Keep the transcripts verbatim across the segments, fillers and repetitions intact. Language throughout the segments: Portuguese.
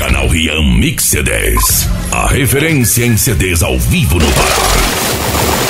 Canal Rian Mix C Ds. A referência em C Ds ao vivo no Pará.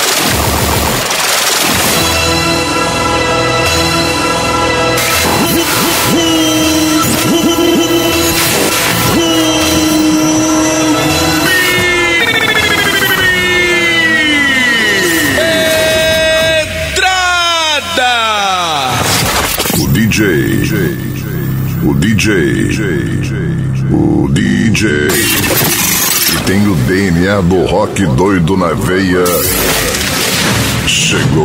D J, o D J, o D J, que tem o D N A do rock doido na veia, chegou.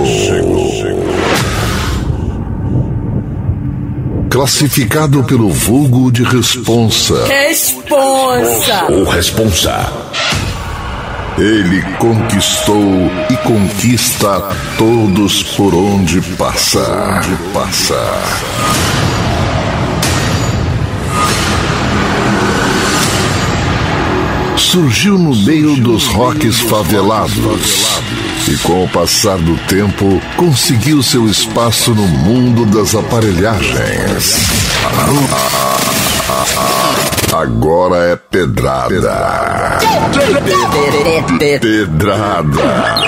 Classificado pelo vulgo de responsa. Responsa. Ou responsa. Ele conquistou e conquista todos por onde passar. De passar. Surgiu no meio dos rocks favelados e, com o passar do tempo, conseguiu seu espaço no mundo das aparelhagens. Agora é pedrada. Pedrada.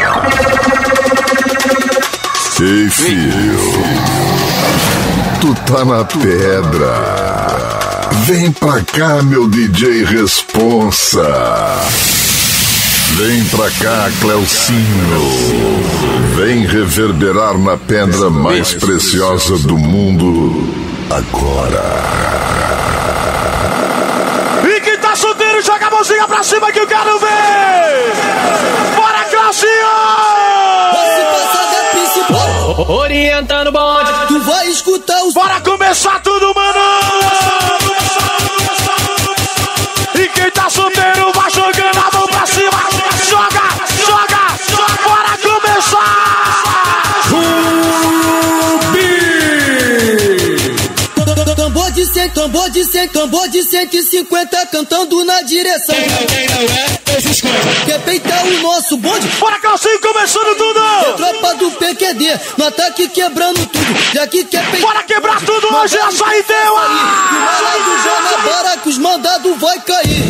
Ei, filho, tu tá na pedra. Vem pra cá, meu D J Responsa. Vem pra cá, Cleucinho. Vem reverberar na pedra mais preciosa do mundo agora. E quem tá solteiro, joga a mãozinha pra cima que eu quero ver! Bora, Cleucinho! Orientando o bonde, tu vai escutar os... Bora começar tudo, mano! E quem tá solteiro vai jogando a mão pra cima. Joga, joga, joga. Bora começar! Rubi! Tambor de cem, tambor de cem, tambor de cento e cinquenta cantando na direção. Quer peitar o nosso bonde? Bora, Calcinho, começando tudo! É tropa do P Q D, no ataque quebrando tudo. Já que quer peitar... Bora quebrar tudo hoje, é a saideira! Bora que os mandados vai cair.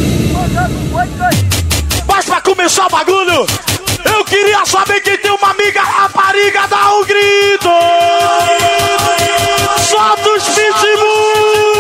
Mas pra começar o bagulho, eu queria saber quem tem uma amiga rapariga, dá um grito! Solta os pitbull!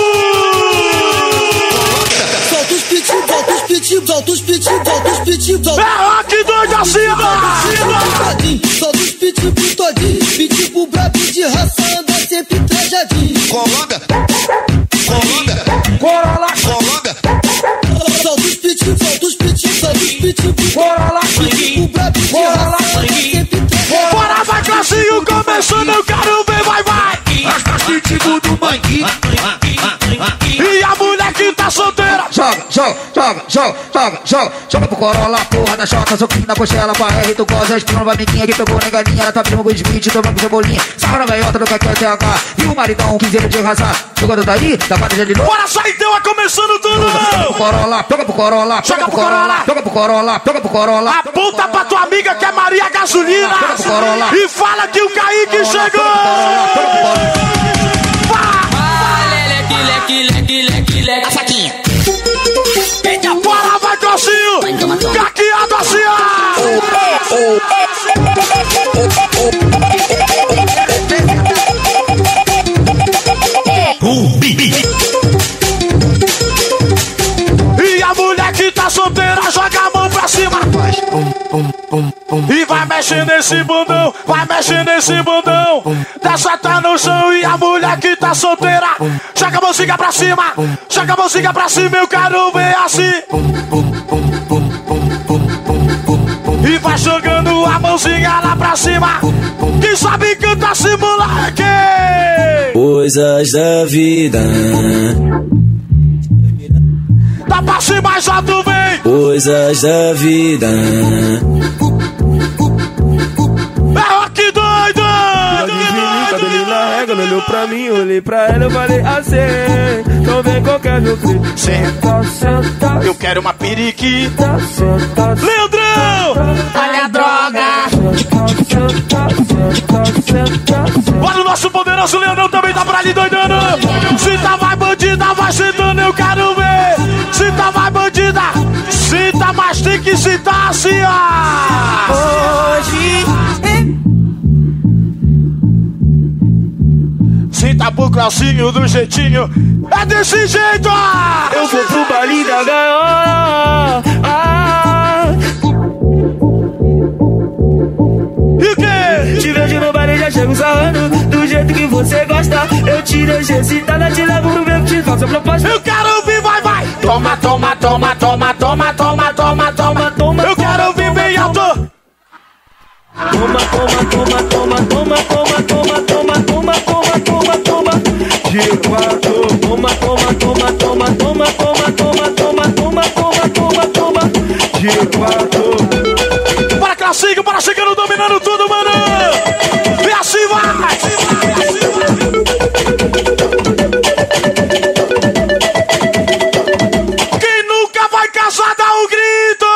Solta os pitbull, solta os pitbull, solta os pitbull, solta os pitbull. É rock doido acima! Solta os pitbull todinho, pitbull brabo de raça, anda sempre trajadinho. Colômbia, Colômbia, Bora lá! Colômbia. Solta os pitbull, solta os pitbull, solta os pitbull. Bora lá! Pitbull brabo de raça, anda sempre trajadinho. Bora, vai, Classinho, começando, eu quero ver, vai, vai! As pitbull do mangue. E a mulher que tá solteira! joga, joga, joga, joga, joga, joga, joga pro Corolla, porra da chota, soquinho na coxela, pra R, tu goza, espinho nova amiguinha que pegou na galinha, ela tá abrindo um gol de vinte, tomando cebolinha, sarra na gaiota do Cacau T H, e o maridão, quinzeiro de razão, jogando daí, da quadra de novo. Bora, sai, deu a começando tudo! Joga pro Corolla, joga pro Corolla, joga pro Corolla, joga pro Corolla, joga pro Corolla, aponta pra tua amiga que é Maria Gasolina e fala que o Kaique chegou! A faquinha. Eita, bora, vai, Calcinho! Caqueado assim, E a mulher que tá solteira joga a mão pra cima. E vai mexer nesse bundão, vai mexer nesse bundão. Dessa tá no chão e a mulher que tá solteira joga a mãozinha pra cima, joga a mãozinha pra cima, eu quero ver assim. E vai jogando a mãozinha lá pra cima. Quem sabe cantar esse moleque? Coisas da vida. Dá pra cima mais alto, vem. Coisas da vida. É rock doido. Quando ele na regra, ele olhou pra mim, eu olhei pra ela, eu falei assim, então vem qualquer meu filho. Senta, senta. Eu quero uma periquita. Senta, Leandrão! Olha a droga. Olha o nosso poderoso Leandrão também tá pra ali doidando. Se tá vai bandida, vai sentando, eu quero ver. mas tem que citar assim, ó. Hoje Sinta pro Claucinho do jeitinho. É desse jeito, ó. Eu vou pro baile da gaiola. Ah. E o quê? Te vejo no baile, já chego sarrando do jeito que você gosta. Eu te deixo excitada, te levo pro meu que te faço a proposta. Eu quero ouvir, vai, vai. Toma, toma, toma, toma, toma, toma, toma, toma, toma. Eu quero ouvir bem alto. Toma, toma, toma, toma, toma, toma, toma, toma, toma, toma, toma, toma. De quatro. Toma, toma, toma, toma, toma, toma, toma, toma, toma, toma, toma, toma. De quatro. Bora, Claucinho, bora chegando, dominando tudo, mano. E assim vai. Quem nunca vai casar, dá um grito.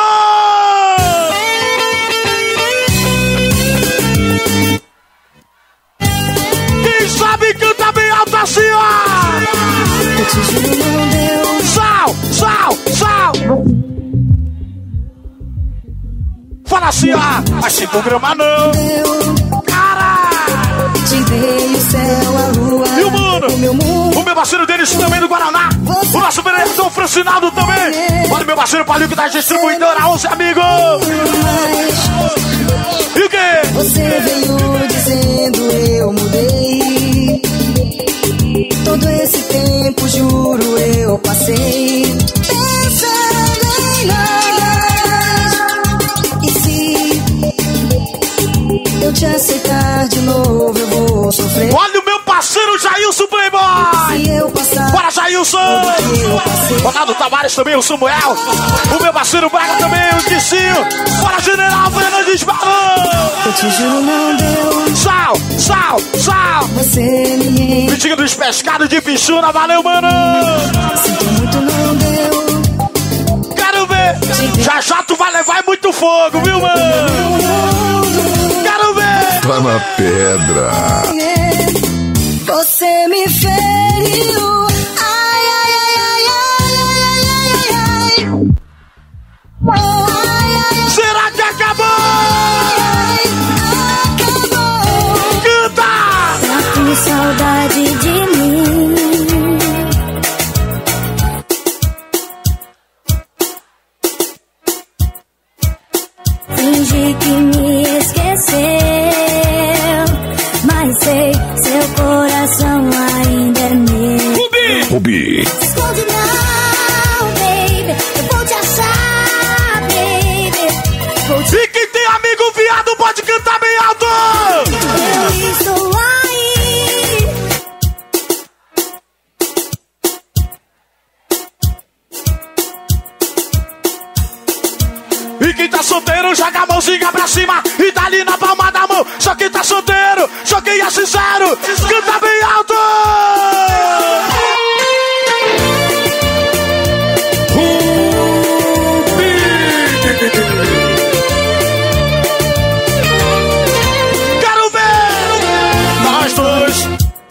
Quem sabe canta bem alto assim, ó. Sal, sal, sal. Fala assim, ó. Mas sem programa não. Cara. Te dei o céu, a lua. E o mundo? O meu mundo. O meu parceiro deles também do Guaraná. O nosso vereador Francinaldo também. Olha o meu parceiro Paulinho que tá distribuidora, onze amigos. E o quê? Você veio dizendo eu mudei. Todo esse tempo, juro, eu passei pensando em nós. E se eu te aceitar de novo, eu vou sofrer. Olha o meu parceiro Jailson Playboy. Se eu passar. Bora, Jailson. Ronaldo Tavares também, o Samuel. O meu parceiro Braga também, o Ticinho. Bora, General Fernandes Barão. Eu te juro, não deu. Sal, sal, sal. Você me Vitinho dos pescados de Pichuna, valeu, mano. sinto muito, não deu. Quero ver. Já já tu vai levar muito fogo, viu, mano? Quero ver. Tá na pedra. Você me feriu. Ai, ai, ai, ai, ai, ai, ai, ai, ai. Ai, ai, Será que acabou? ai, acabou. Canta! Tá com saudade de mim. Finge que me esqueceu, mas sei, seu coração ainda é meu. Rubi! Rubi. Esconde não, baby, eu vou te achar, baby. Vou te... E quem tem amigo viado pode cantar bem alto! Eu estou aí. E quem tá solteiro, joga a mãozinha pra cima e dá ali na palma da mão. Só quem tá solteiro, só quem é sincero, canta bem alto! Quero ver nós dois.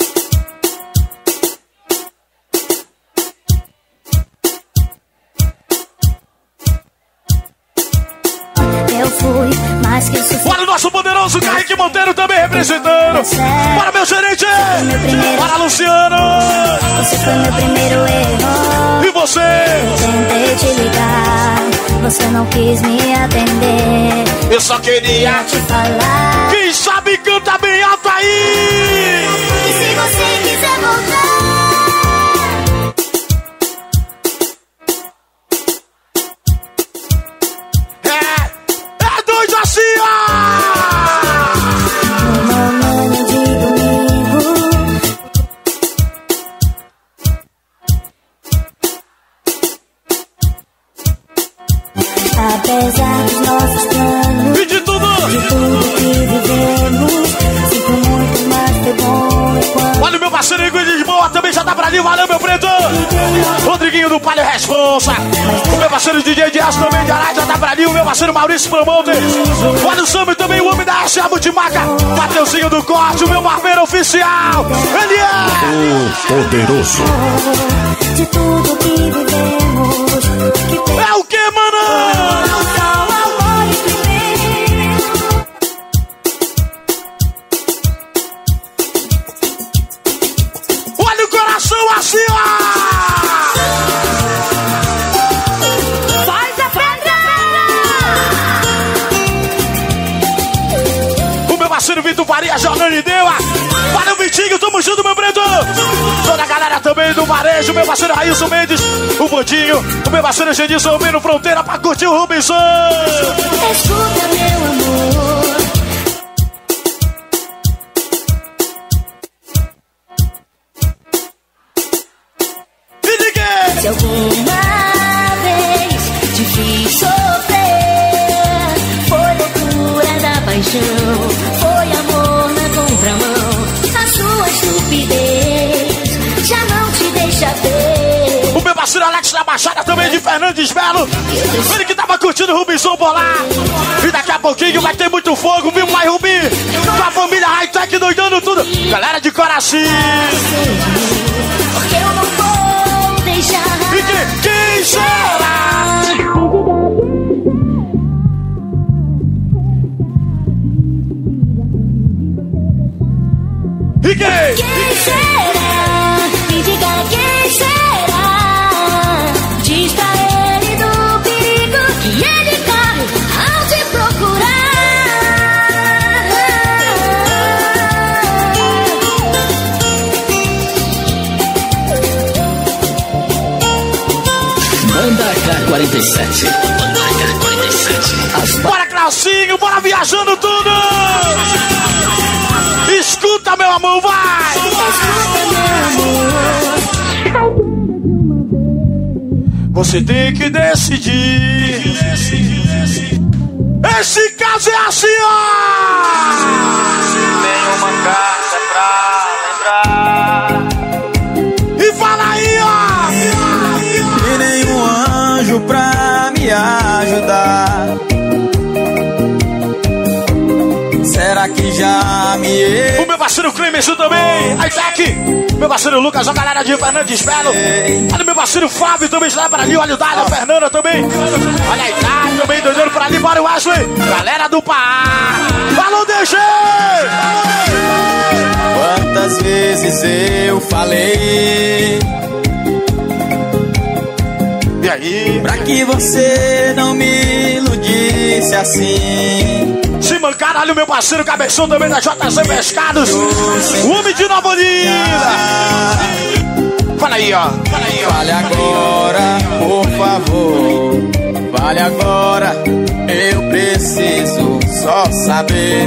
Eu fui mais que o suficiente. Olha o nosso poderoso Kaique Monteiro também representando. Bora, meu gerente! Bora, Luciano! Você foi meu primeiro erro. E você? Tentei te ligar, você não quis me atender. Eu só queria Te falar. Quem sabe canta bem alto aí! E se você quiser voltar? É, é dois assim, ó! Uma manhã de domingo. Apesar dos nossos planos, E de tudo! de tudo que vivemos, sinto muito mais que bom enquanto Olha o meu parceiro Igor de Lisboa, também já tá pra ali, valeu, meu preto! Rodriguinho do Palio Responsa. O meu parceiro D J de Aço também de Ará já tá pra ali, o meu parceiro Maurício Promoter. Olha o Sammy também, o homem da arte, a Multimaca. Mateuzinho do Corte, o meu barbeiro oficial. Ele é O poderoso. de tudo que vivemos. Que É o que, mano? Irideua. Valeu, Vitinho, tamo junto, meu preto. Toda a galera também do Varejo, meu parceiro Raílson Mendes, o Bodinho, o meu parceiro Gedilson Mino Fronteira pra curtir o Rubinson. Escuta, meu amor. Se alguma vez te fiz sofrer, foi loucura da paixão, foi amor na contramão. A sua estupidez já não te deixa ver. O meu parceiro Alex da Baixada também de Fernandes Belo, ele que tava curtindo o Rubinson por lá. E daqui a pouquinho vai ter muito fogo, viu, pai Rubi? Com a família Hightech doidando tudo. Galera de Coraci. Porque eu não vou deixar. E quem, quem será? E quem? Quem será? Me diga quem será. Diz pra ele do perigo que ele corre ao te procurar. Banda K quarenta e sete. Banda K quarenta e sete. Bora, Claucinho, bora viajando tudo! Escuta, meu amor, vai! Você tem que decidir. Esse caso é assim, ó! Tem uma carta pra lembrar. E fala aí, ó! E nenhum anjo pra me ajudar. Será que já me... O meu parceiro Clemenson também, aí tá aqui. Meu parceiro Lucas, a galera de Fernandes Belo. Olha o meu parceiro Fábio também está para ali. Olha o Dália, a Fernanda também. Olha aí, tá também doidando por ali. Bora o Wesley, galera do Pará. Falou, D G! Quantas vezes eu falei E aí? pra que você não me iludisse assim. Se mancar, olha o meu parceiro Cabeção também da J C Pescados. O homem de Nova Olinda. Fala aí, ó. Fala aí, ó. Fale agora, por favor. Fale agora, eu preciso só saber.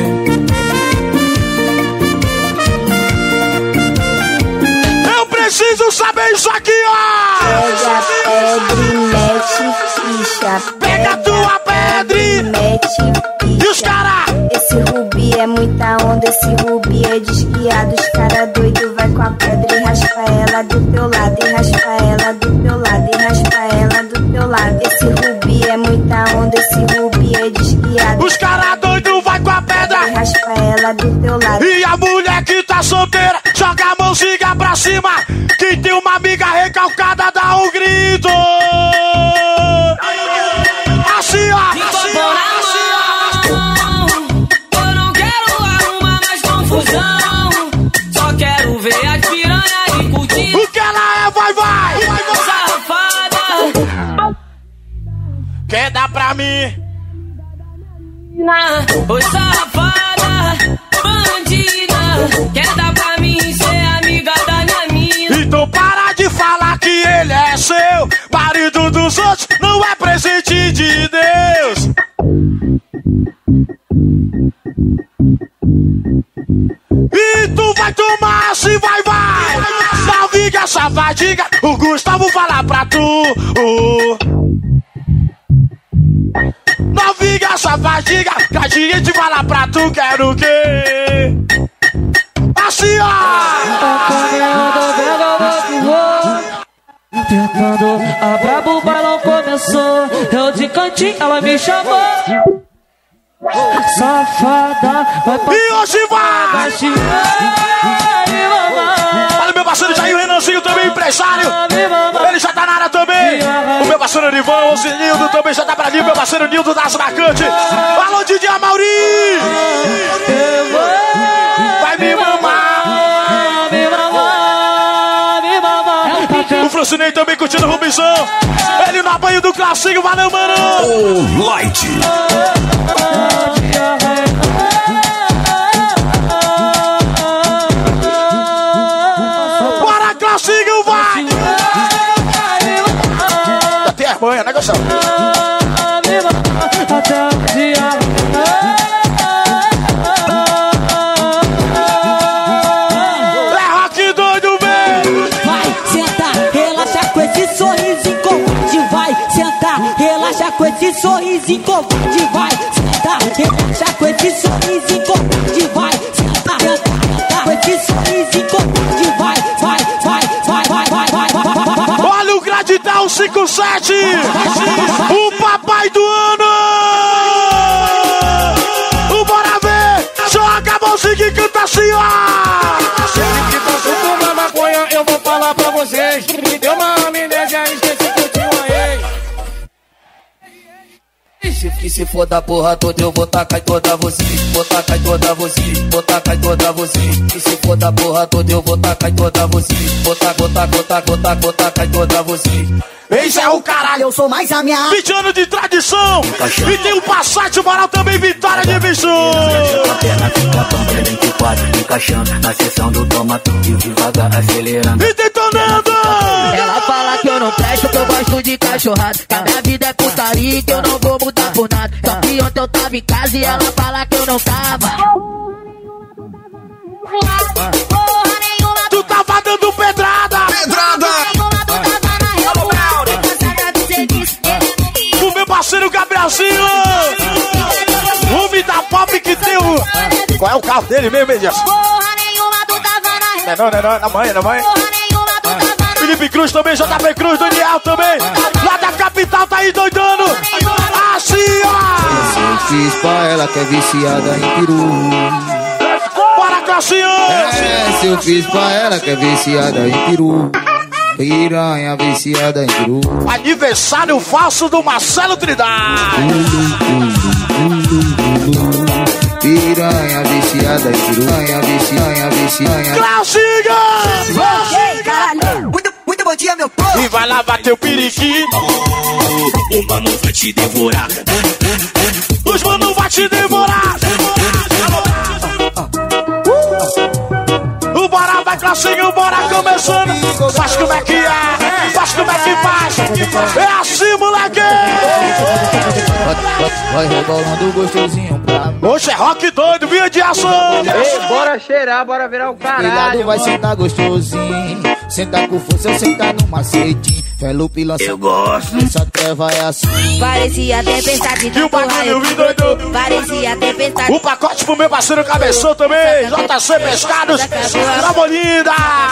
Eu preciso saber isso aqui, ó. Pega pedra, mete ficha. Pega a tua pedra e mete ficha. E os cara? Esse Rubi é muita onda, esse Rubi é desguiado. Os cara doido vai com a pedra e raspa ela do teu lado. E raspa ela do teu lado, e raspa ela do teu lado. Esse Rubi é muita onda, esse Rubi é desguiado. Os cara doido vai com a pedra e raspa ela do teu lado. E a mulher que tá solteira, joga a mãozinha pra cima. Quem tem uma amiga recalcada, dá um grito. Assim, ó. Assim, ó. Só quero ver a piranha e curtir. O que ela é, vai, vai! Safada, Quer dar pra mim? oi safada, bandida. Quer dar pra mim ser amiga da minha mina. Então para de falar que ele é seu. Marido dos outros não é presente de Deus. E tu vai tomar assim, vai, vai. Novinha safadinha, o Gustavo falar pra tu. Oh. Novinha safadinha, que a gente fala pra tu, quero o quê? Assim, Apertando, a brabo, o balão começou. Eu de cantinho, ela me chamou. Safada, vai pra... E hoje vai! Olha o meu parceiro Jair Renanzinho também, empresário. Ele já tá na área também. O meu parceiro Nivão, o Nildo também já tá pra ali. O meu parceiro Nildo das Bacantes. Alô, Didi Amauri! Vai me mamar! Me mamar, me mamar. O Francinei também curtindo o Rubizão. Ele no apanho do Classinho, valeu, mano! O Light. as manhas, né, Gostão? Até o dia. É rock doido, velho! Vai sentar, relaxa com esse sorrisinho covarde. Vai sentar, relaxa com esse sorrisinho covarde. Vai sentar, relaxa com esse sorrisinho covarde. Vai sentar, sentar com esse sorrisinho covarde. Vai, vai, vai, vai, vai, vai, vai, vai, vai, vai. Olha o Gradidão cinco sete! O papai do ano! O Bora Ver! Joga a mãozinha e canta assim, ó! Sempre que passo por uma maconha, eu vou falar pra vocês. Me deu uma amnésia, esqueci que eu tinha uma ex. Se, que se for da porra toda, eu vou tacar em toda você. Vou tacar em toda você, vou tacar em toda você. E se for da porra toda, eu vou tacar em toda você. Vou tacar, vou tacar, vou tacar, vou tacar, vou tacar em toda você. Esse é o caralho, Eu sou mais a minha. vinte anos de tradição! E tem o Passat Moral também, Vitória de Bicho! A perna fica pronta, vinte e quatro encaixando na seção do toma tudo devagar acelerando. E detonando! Ela fala que eu não presto, que eu gosto de cachorrada. Que a minha vida é putaria, que eu não vou mudar por nada. Só que ontem eu tava em casa e ela fala que eu não tava. Tu tava dando pedrada! Pedrada! O meu parceiro Gabrielzinho! O me da pop que tem o... Qual é o carro dele mesmo, hein, Jess? Não é não, não é não, na manhã, na manhã. Felipe Cruz também, J P Cruz, Daniel também. Lá da capital tá aí doidando. Assim, ó. Eu fiz pra ela que é viciada em peru. Bora, Classinho. É, se eu fiz pra ela que é viciada em peru. Piranha viciada em peru. Aniversário falso do Marcelo Trindade. Piranha viciada em peru. Piranha viciada, viciada. Classinho. Caralho. Muito, muito bom dia, meu povo. E vai lá bater o periquito. O mano vai te devorar. Os mano vai te devorar. O Bora vai, Classinho, bora começando. Faz como é que é, faz como é que faz. É assim, moleque. Vai rebolando gostosinho pra mim. Hoje é rock doido, via de ação. Ei, bora cheirar, bora virar o Cuidado, caralho. vai mano. sentar gostosinho. Sentar com força, eu sentar no macetinho. Felupe lança. Eu gosto. Essa treva é assim. Parecia tempestade E o bagulho vindo doido. Parecia tempestade. O pacote pro meu parceiro Cabeção também. J C Pescados. Tamo linda.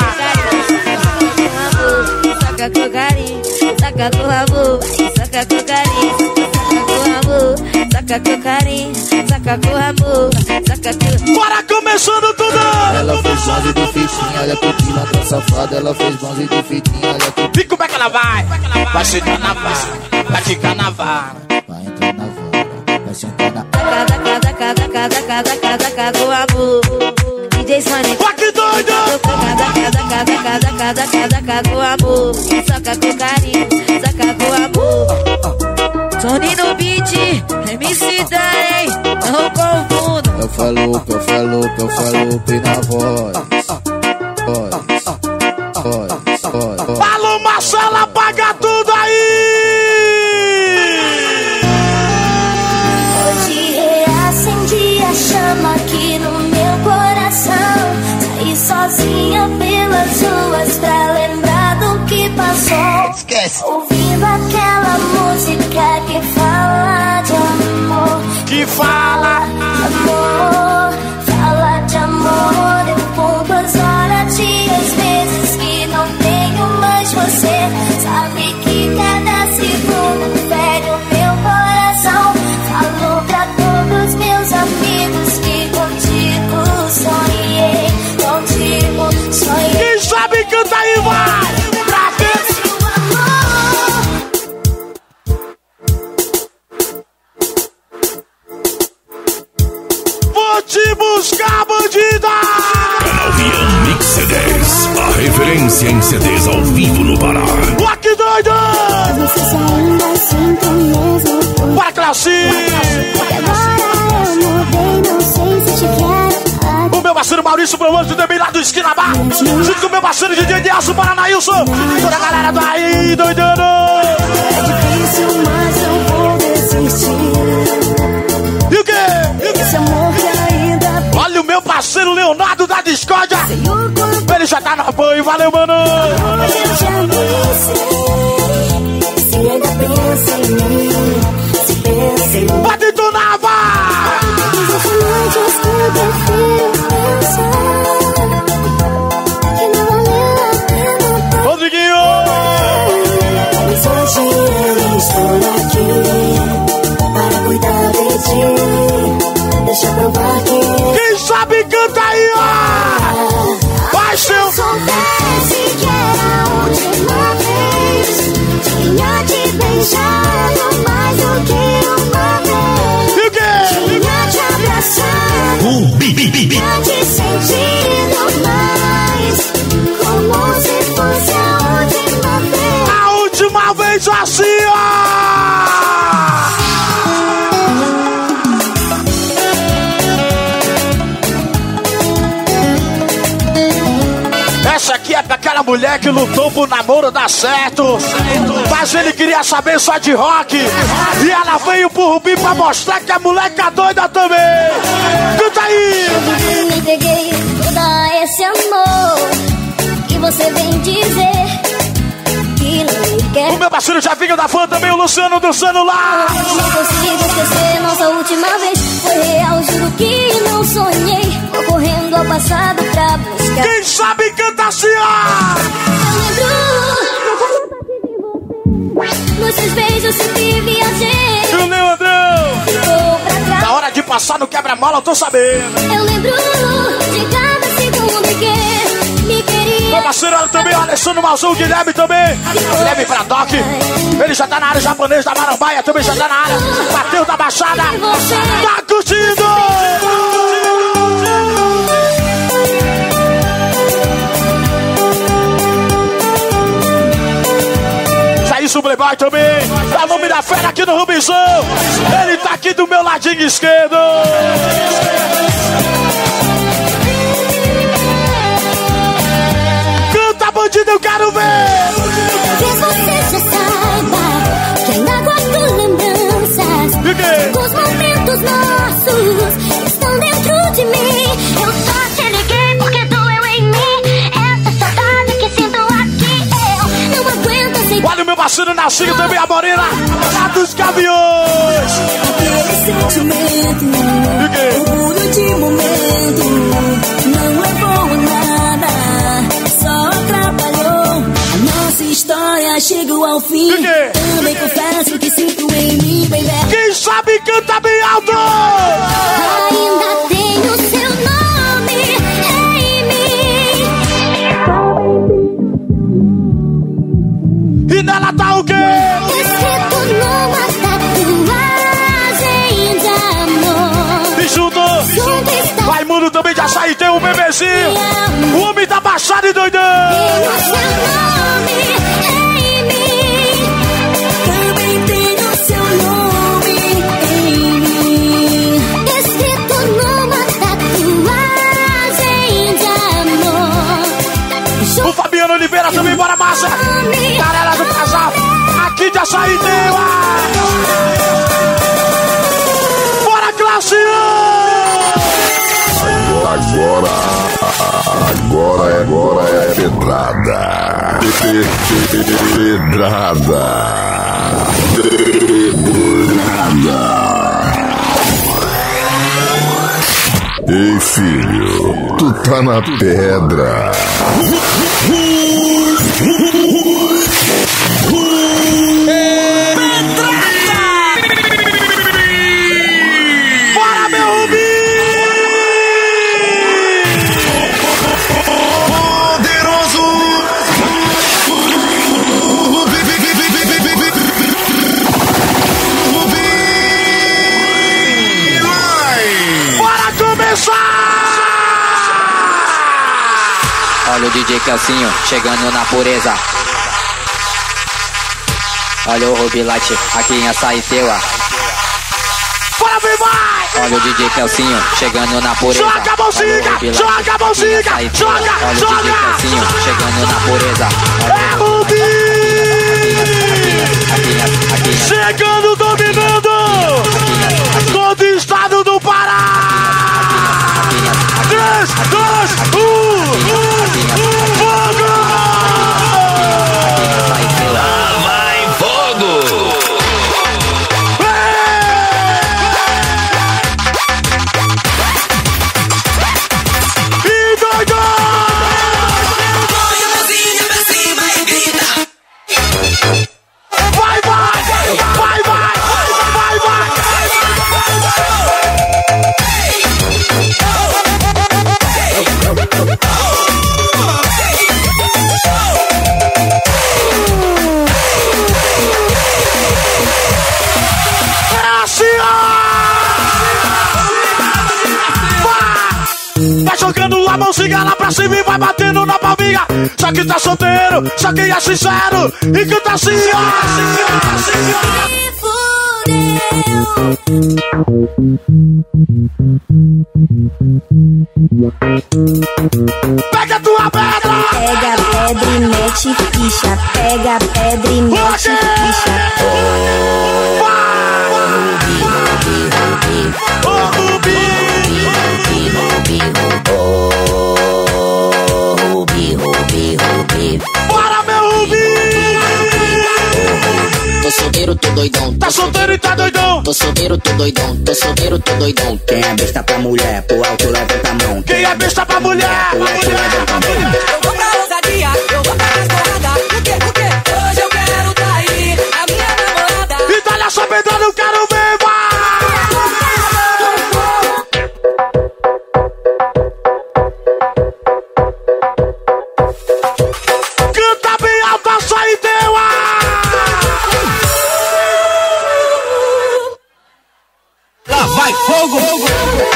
Saca com carinho, saca com amor, saca com carinho, saca com amor, saca com carinho, saca com amor, saca com... Bora começando tudo. Ela fez bronze de fitinha, olha que pilantra safada. Ela fez bronze de fitinha, olha que... E como é que ela vai? Vai sentar na vara, vai ficar na vara. Vai entrar na vara, vai sentar na... Cada, cada, cada, cada, cada, cada, cada com amor. D J Sonic. Vai que doido. Cada, cada, cada, cada, cada, cada, cada com amor. Saca com carinho, saca com amor. Tony no beat, M C Dane, não confunda. Eu falo, eu falo, eu falo, na voz. Voz, voz, voz, voz. Alô, Marcelo, apaga tudo aí. Hoje reacendi a chama aqui no meu coração. Saí sozinha pelas ruas pra lembrar do que passou. Esquece. Ouvindo aquela música que fala de amor. Que fala. Amor, fala de amor. Eu conto as horas, dias, vezes que não tenho mais você. Sabe que cada segundo fere o meu coração. Falo pra todos meus amigos que contigo sonhei. Contigo sonhei. Quem sabe canta aí, vai. Pra ver. Vou te buscar, bandida. Canal Mix C Ds, a referência em C Ds ao vivo no Pará. Ó, que doido. Você ainda sinto mesmo. Bora, Classinho. Agora eu mudei, não sei se te quero. O meu parceiro Maurício Promante também lá do Esquina Bar. Junto com o meu parceiro D J de Aço Paranaílson. Toda a galera do aí, doidando. parceiro Leonardo da Discórdia. Ele já tá no apoio, valeu, mano. Eu já disse, se ainda pensa em mim, se pensa em mim. Pode detonar, vai! Exatamente as que eu prefiro pensar, que não valeu a pena. Rodriguinho! Mas hoje eu estou aqui para cuidar de ti. Deixa eu provar que quem sabe canta aí, ó! Vai, seu! se soubesse que era a última vez, tinha te beijado mais do que uma vez. E o quê? Tinha te abraçado, Uh, bi, bi, bi, bi. tinha te sentido mais, como se fosse a última vez. A última vez assim, ó! Essa aqui é pra aquela mulher que lutou pro namoro dar certo, mas ele queria saber só de rock. E ela veio pro Rubi pra mostrar que a moleque é doida também. Canta aí! Eu me entreguei todo esse amor que você vem dizer que não me quer. O meu parceiro Javinho da Fã também, o Luciano do celular. Eu não consigo esquecer nossa última vez. Foi real, juro que não sonhei. Vou correndo ao passado pra buscar. Quem sabe canta assim, ó! Eu lembro nos seus beijos sempre viajei. E o Leandrão? Ficou pra trás. Na hora de passar no quebra-mola, eu tô sabendo. Eu lembro de cada segundo que me queria. Meu parceiro olha também, o Alessandro Malzão, o Guilherme também. Guilherme Bradock. Ele já tá na área, japonês da Marambaia também já tá na área. Bateu da Baixada. Tá curtindo! Isso, Playboy também. Dá nome da fera aqui no Rubizão. Ele tá aqui do meu ladinho esquerdo. Canta, bandido, eu quero ver. Talvez você já saiba que ainda guardo lembranças. Os momentos nossos estão dentro de mim. Eu só te liguei porque doeu em mim. Essa saudade que sinto aqui, eu não aguento aceitar. Olha o meu parceiro Nascinho também, a Morena, lá dos Gaviões. Aquele sentimento, orgulho de momento, não levou a nada, só atrapalhou. A nossa história chegou ao fim. Também confesso que sinto em mim, baby. Quem sabe canta bem alto. Ainda tenho seu nome em mim. E nela tá o quê? Escrito numa tatuagem de amor. E junto, vai mundo também de açaí, tem um bebezinho. O homem da Baixada e doidão. Tenho seu nome em mim. Também tenho seu nome em mim. Escrito numa tatuagem de amor. O Fabiano Oliveira também, bora massa. Galera do casal, aqui de açaí tem lá. Bora, classe! Agora, agora, agora é pedrada. Pedrada. Pedrada. Ei, filho, tu tá na pedra. Bora, meu Rubi! Poderoso! Bora começar! Olha o D J Kelsinho chegando na pureza. Olha o Rubilite aqui em Açaiteua. Bora, vem, vai! Olha o D J Kelsinho chegando na pureza. Joga a mãozinha, joga a mãozinha, joga, olha joga! o D J Kelsinho chegando na pureza. É Rubi! Chegando, dominando! Todo o estado do Pará! vai, vai, vai, vai. É assim, ó. Vai jogando a mãozinha lá pra cima e vai batendo na palminha. Só que tá solteiro, só quem é sincero. E que tá assim, ó. Pega a tua pedra. Pega a pedra e mete ficha. Pega a pedra e mete ficha. Ô, Rubi, Rubi, Rubi. Bora, meu Rubi. Tô solteiro, tô doidão. Tá solteiro e tá doidão. Tô solteiro, tô doidão. Tô solteiro, tô doidão. Quem é besta pra mulher, pro alto levanta a mão. Quem é besta pra mulher, pro alto levanta a mão. Eu vou pra ousadia, eu vou pra estrada. O que, o que? Hoje eu quero trair a minha namorada. Itália só pedrada, eu quero ver, vai. Canta bem alto a saideira. Lá vai fogo, fogo.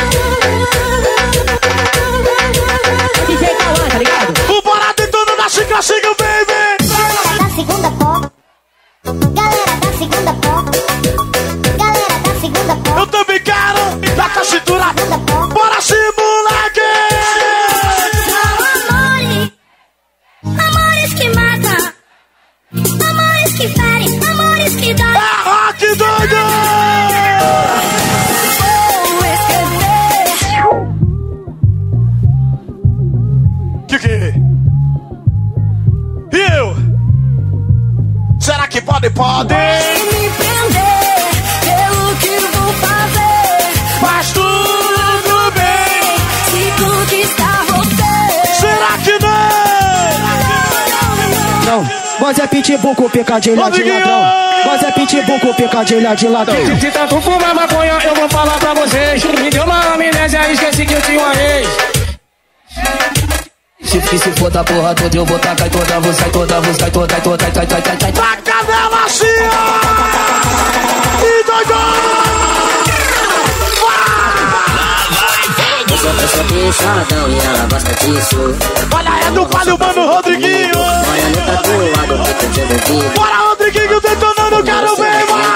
D J Cauã, tá ligado? O Bora deitando na xícara, siga, baby. Galera da segunda pó. Galera da segunda pó. Galera da segunda pó. Eu também quero. Dá com a cintura. Bora sim, moleque. Amores. Amores que matam. Amores que ferem. Amores que dói. É rock doido. Que que? E eu? Será que pode, pode? Me prender pelo que vou fazer. Mas tudo bem. Se conquistar você. Será que não? Não, voz é pitbull com picadilha de ladrão. Voz é pitbull com picadilha de ladrão. Se, se tanto fumar maconha, eu vou falar pra vocês. Me deu uma amnésia, esqueci que eu tinha uma ex. Se, se, se for da porra toda, eu vou tacar toda, vou sair toda, vou sair toda, toda, toda, toda, toda, toda. Taca nela assim, ó! E doidão! Eu sou, eu sou bichadão e ela gosta disso. Olha, é do Vale Mano Rodriguinho! Olha no tatuado que tu tinha ouvido. Bora, Rodriguinho, detonando, quero ver, vai!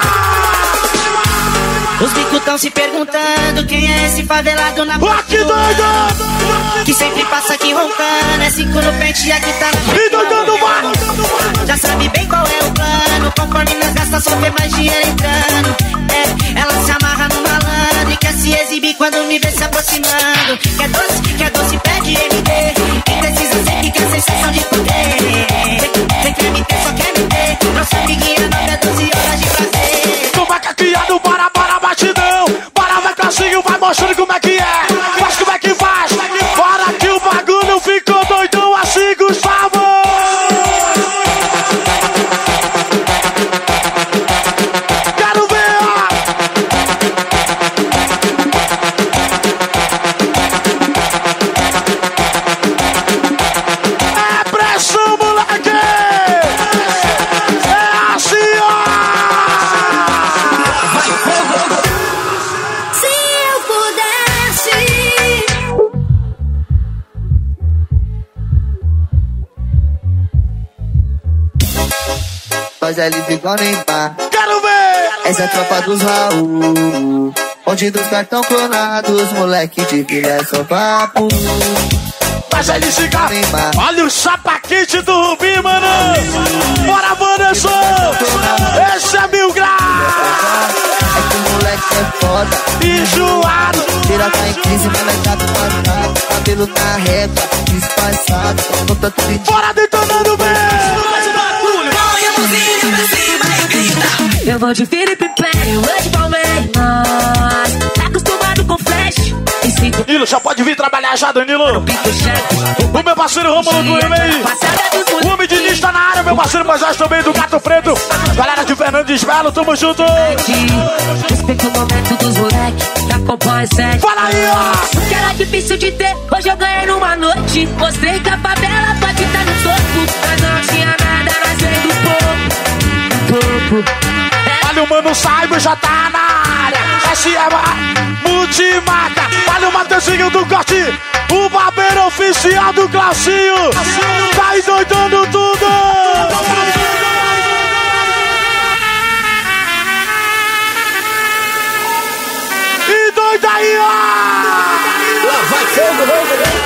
Os bicos tão se perguntando quem é esse favelado na porta. Que doido! Que sempre passa aqui roncando. É cinco no pente e aqui tá na e doidando, vai! Já sabe bem qual é o plano. Conforme nós gasta, só vê mais dinheiro entrando. É, ela se amarra no malandro e quer se exibir quando me vê se aproximando. Quer doce, quer doce, pede M D. Quem precisa sempre quer sensação de poder. Sem quer me ter, só quer me ter. Nossa amiguinha, nove a doze horas de prazer. Tu vai caqueando, bora, bora, batidão. Bora, vai classinho, vai mostrando como é que é. Faz como é que faz. Bora que o bagulho ficou doidão assim, Gustavo. Quero ver, ó. É pressão, moleque. É assim, ó. Se eu pudesse. Faz eles igual Neymar. Quero ver! Essa é a tropa dos Raul. Onde dos cartão clonados, moleque de vila é só papo. Faz eles ficar. Olha o chapaquete do Rubi, mano. Bora, Vanessa! Esse é mil graus! É que o moleque é foda. Enjoado. Tira tá em crise, molecado marcado. Cabelo na régua, disfarçado. Com tanto de... Bora detonando bem! Eu vou de Felipe Pérez, eu vou de Palmeiras. Tá acostumado com flash? E se tu Danilo, já pode vir trabalhar já, Danilo. O meu parceiro Rômulo do e-mail. O homem de Nis tá na área, meu parceiro Moisés também do Gato Preto. Galera de Fernandes Belo, tamo junto. Respeita o momento dos moleques que acompanha sete. Fala aí, ó. Que era difícil de ter, hoje eu ganhei numa noite. Mostrei que a favela pode estar no topo. Mas não tinha nada, nós veio do pouco. Olha o Mano Saiba, já tá na área. S M Multimarca. Olha o Mateuzinho do corte. O barbeiro oficial do Glaucinho. Tá endoidando tudo. E doida aí, ó. Lá vai fogo, fogo.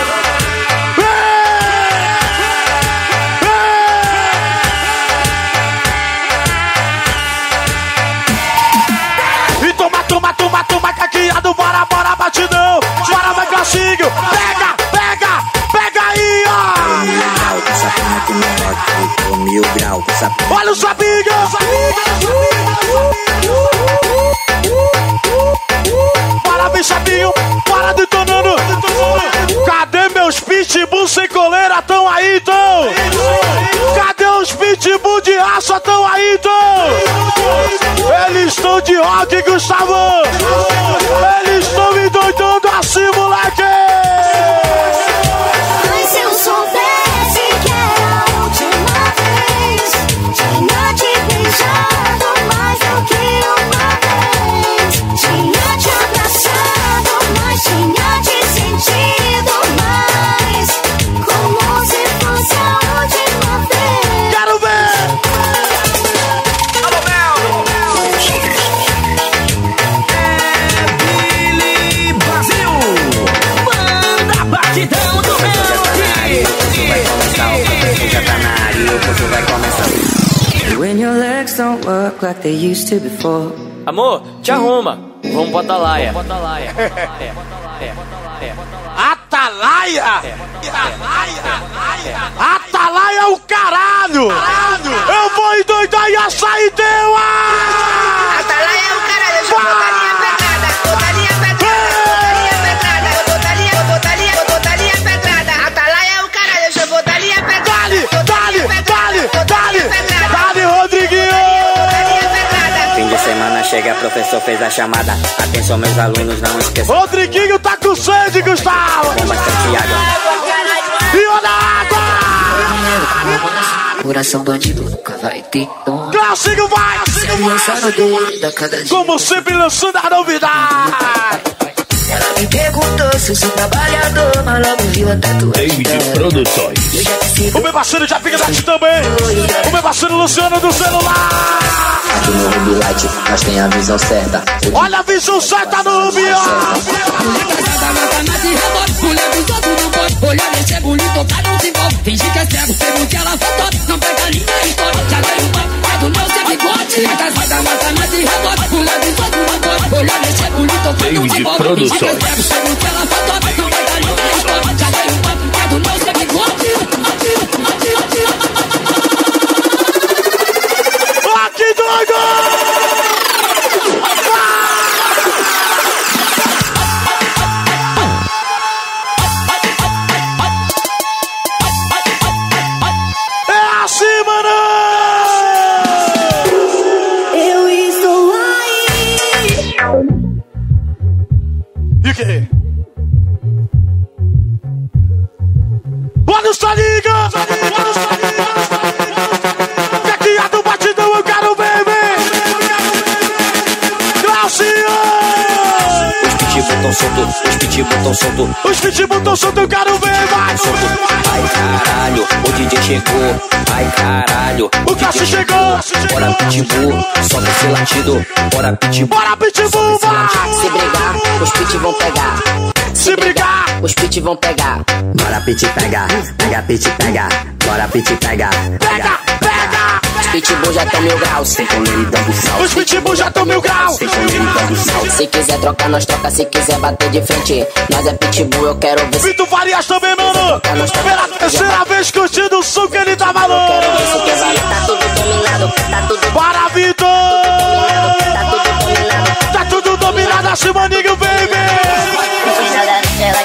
Toma, toma, toma, caqueado, bora, bora, batidão. Bora, vai, Glaucinho. Pega, pega, pega aí, ó. Mil grau, olha os amigos. Bora, bem sabinho, bora detonando. Cadê meus pitbull sem coleira? Tão aí, tão. Cadê os pitbull de raça? Tão aí, tão. Eles estão de rock, Gustavo. Eles estão me doidando assim, moleque. Mas se eu soubesse que era a última vez, tinha te beijado mais do que uma vez. Tinha te abraçado, mas tinha te sentido mais, como se fosse a última vez. Quero ver. When your legs don't work like they used to before. Amor, te arruma. Vamos pro Atalaia. Atalaia? Atalaia é o caralho! Eu vou endoidar e a saideira! Atalaia é o caralho, eu já botaria pedrada, botaria pedrada, botaria pedrada, botaria, botaria pedrada. Atalaia é o caralho, eu já botaria pedrada. Dale, dale, dale, dale, dale, Rodriguinho! Fim de semana chega, professor fez a chamada. Atenção, meus alunos, não esqueçam. Rodriguinho tá com sede, Gustavo! Com bastante água. E olha a água! Coração bandido nunca vai ter dom. Glaucinho vai! Como sempre, lançando a novidade! Ela me perguntou se eu sou trabalhador, mas logo viu a tatuagem. David Produções. O meu parceiro já fica daqui também. O meu parceiro Luciano do celular. Aqui no Ruby Light, nós tem a visão certa. Olha a visão certa no Ruby, ó. Mulher dos outros não pode olhar, nem ser bonito, tá não se envolve. Finge que é cego, pergunte ela foto. Não pega a linha, história, já dei um pai. É do meu seu bigode. A casada mata mais de rebote. Mulher dos outros não pode olhar, nem ser bonito, tá não se envolve. Finge que é cego, pergunte ela foto. Não pega a linha, história, já dei um pai. É do meu seu bigode. Ah, que doido! Olha o Saliga! Caqueado batidão, eu quero ver, ver! Glaucinho! Os pitbull tão solto, os pitbull tão solto. Os pitbull tão solto, eu quero ver, vai! Ai caralho, o D J chegou. Ai caralho, o Cássio chegou! Bora pitbull, solta esse latido. Bora pitbull, bora pitbull, vai! Se brigar, os pit vão pegar. Se brigar, os pit vão pegar. Bora pit pega, pega pit pega. Bora pit pega, pega, pega. Os pitbull já tão mil graus. Sem comer e dando sal. Os pitbull já tão mil graus. Sem comer e dando sal. Se quiser trocar, nós troca. Se quiser bater de frente, nós é pitbull, eu quero ver. Vitor Farias também, mano. Pela terceira vez curtindo o som que ele tá maluco. Quero ver se quer valer, tá tudo dominado. Tá tudo Bora, Vitor. Tá tudo dominado. Tá tudo dominado, assim, maninho, baby.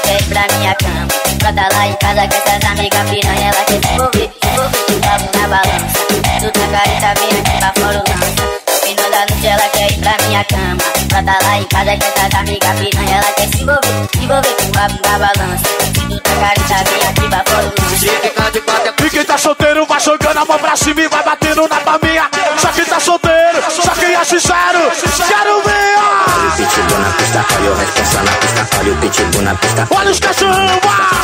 minha cama. Brota lá em casa com essas amigas piranha. Ela quer se envolver, se envolver com o cabo na balança. Tu tá careta, vem aqui pra fora o lança. No final da noite ela quer ir pra minha cama. Brota lá em casa com essas amigas piranha. Ela quer se envolver, se envolver com o cabo na balança. Tu tá careta, vem aqui pra fora o lança. E quem tá solteiro vai jogando a mão pra cima e vai batendo na palminha. Só quem tá solteiro, só quem é sincero, quero ver, ó. Olha o pitbull na pista, olha o responsa na pista, olha o pitbull na pista. Olha os cachorrão,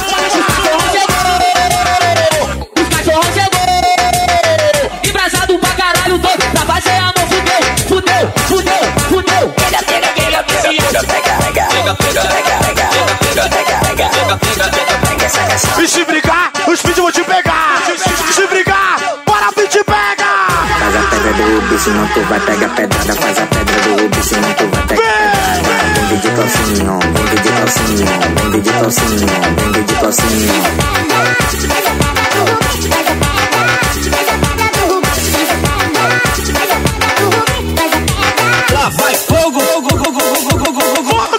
os cachorrão chegou, embrasado pra caralho todo, pra fazer amor, fudeu, fudeu, fudeu, fudeu. Pega, pega, pega, pega, pega, pega, pega, pega, pega, pega, pega, pega, pega essa canção. E se brigar, os vídeos vão te pegar. Se brigar, bora vídeo pega. Faz a pedra do Ubi, senão tu vai pegar pedrada. Faz a pedra do Ubi, senão tu vai pegar pedrada. Vende de calcinho, vende de calcinho, vende de calcinho, vende de calcinho. Lá vai fogo, fogo, fogo, fogo, fogo, fogo, fogo.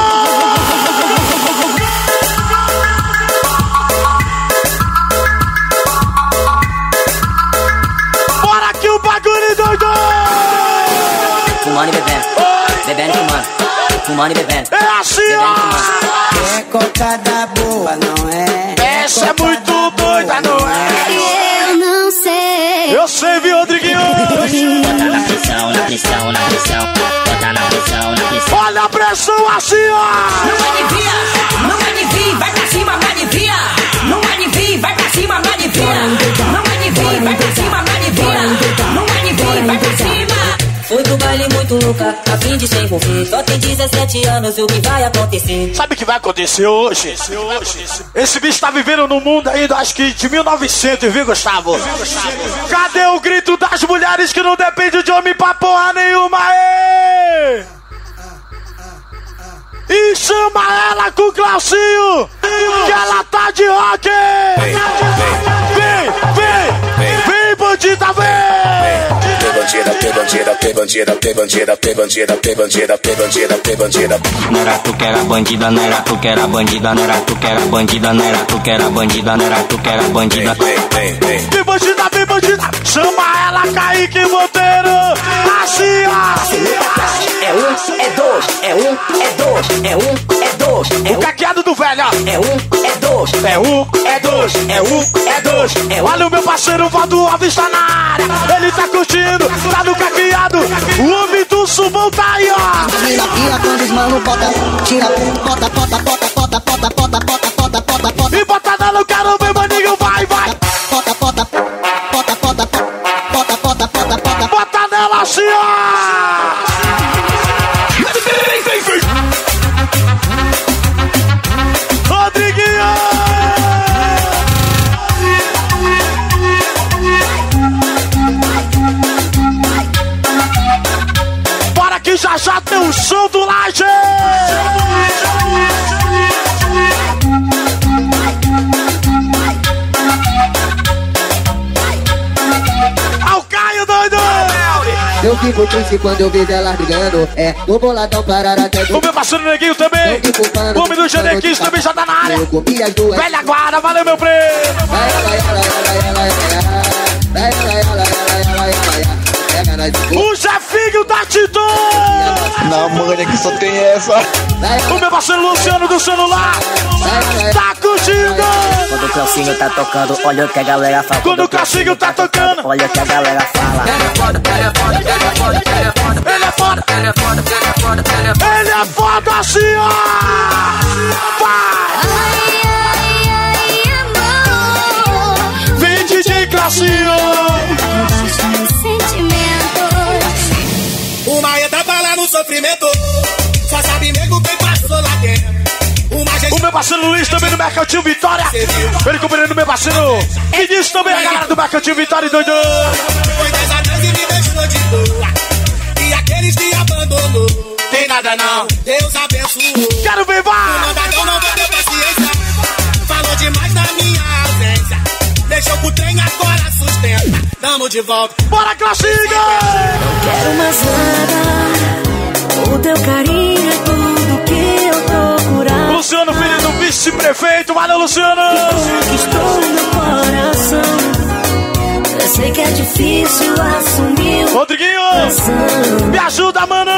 Bora que o bagulho doido! Fumando e bebendo, bebendo e fumando, fumando e bebendo. É assim, ó! É cocada boa, não é? Essa é muito doida, não é? Eu não sei. Eu sei, viu, Rodriguinho? Bota na pressão, na pressão, na pressão. Bota na pressão, na pressão. Olha a pressão assim, ó! Não alivia, não alivia, vai pra cima, não alivia. Não alivia, vai pra cima, não alivia. Não alivia, vai pra cima, não alivia. Não alivia, vai pra cima. Fui pro baile muito louca, a fim de se envolver. Só tem dezessete anos, o que vai acontecer? Sabe o que vai acontecer hoje? Esse bicho tá vivendo num mundo ainda, acho que de mil e novecentos, viu, Gustavo? Cadê o grito das mulheres que não depende de homem pra porra nenhuma? Ê! E chama ela com o Glaucinho, que ela tá de rock! Vem, vem, vem, vem, bandida, vem! Bandida, P bandida, P bandida, P bandida, P bandida, P bandida, P bandida, P bandida. Não era tu que era bandida, não era tu que era bandida, não era tu que era bandida, não era tu que era bandida, não era tu que era bandida. Vem bandida, vem bandida, chama ela, Kaique Monteiro, assim, ó. É um, é dois, é um, é dois, é um, é dois. O caqueado do velho, ó. É um, é dois, é um, é dois, é um, é dois. Olha o meu parceiro Valdo Alves tá na área, ele tá curtindo, tá no caqueado, o homem do sumão tá aí, ó. Tira, tira quando os mano bota, tira, bota, bota, bota, bota, bota, bota, bota, bota, bota, bota. E bota nela, eu quero ver, maninho, vai, vai. Bota, bota, bota, bota, bota, bota, bota, bota, bota. Bota nela assim, ó. Rodriguinho! Bora que já já tem um show do Laje! Ao Caio, doido! Eu fico triste quando eu vejo elas brigando. É, o boladão parar até do... O meu parceiro Neguinho também. O homem do Genequis também já tá na área. Velha guarda, valeu, meu preto. O Jefinho da Titã. Não, mano, que só tem essa. O meu parceiro Luciano do celular. Tá curtindo. Quando o Claucinho tá tocando, olha o que a galera fala. Quando o Claucinho tá tocando, olha o que a galera fala. Ele é foda, ele é foda, ele é foda, ele é foda, ele é foda, ele é foda, ele é foda, ele é foda, ele é foda assim, ó. Vai. Vem D J Claucinho. O Maia tava lá no sofrimento, só sabe mesmo quem passou lá dentro. O meu parceiro Luiz também do Mercantil Vitória. Ele compreendendo o meu parceiro Vinícius também, a galera do Mercantil Vitória, doido. Foi dez anos e me deixou de boa. E aqueles que abandonou, tem nada não, Deus abençoou. Quero ver, vai! O mandadão não vai ter paciência, falou demais da minha ausência. Deixou pro trem, agora sustenta. Tamo de volta. Bora, Classiga! Não quero mais nada. O teu carinho é tudo que eu procurava. Luciano, filho do bicho Vice-prefeito, valeu, Luciano! Conquistou meu coração. Eu sei que é difícil assumir. Rodriguinho, me ajuda, mano!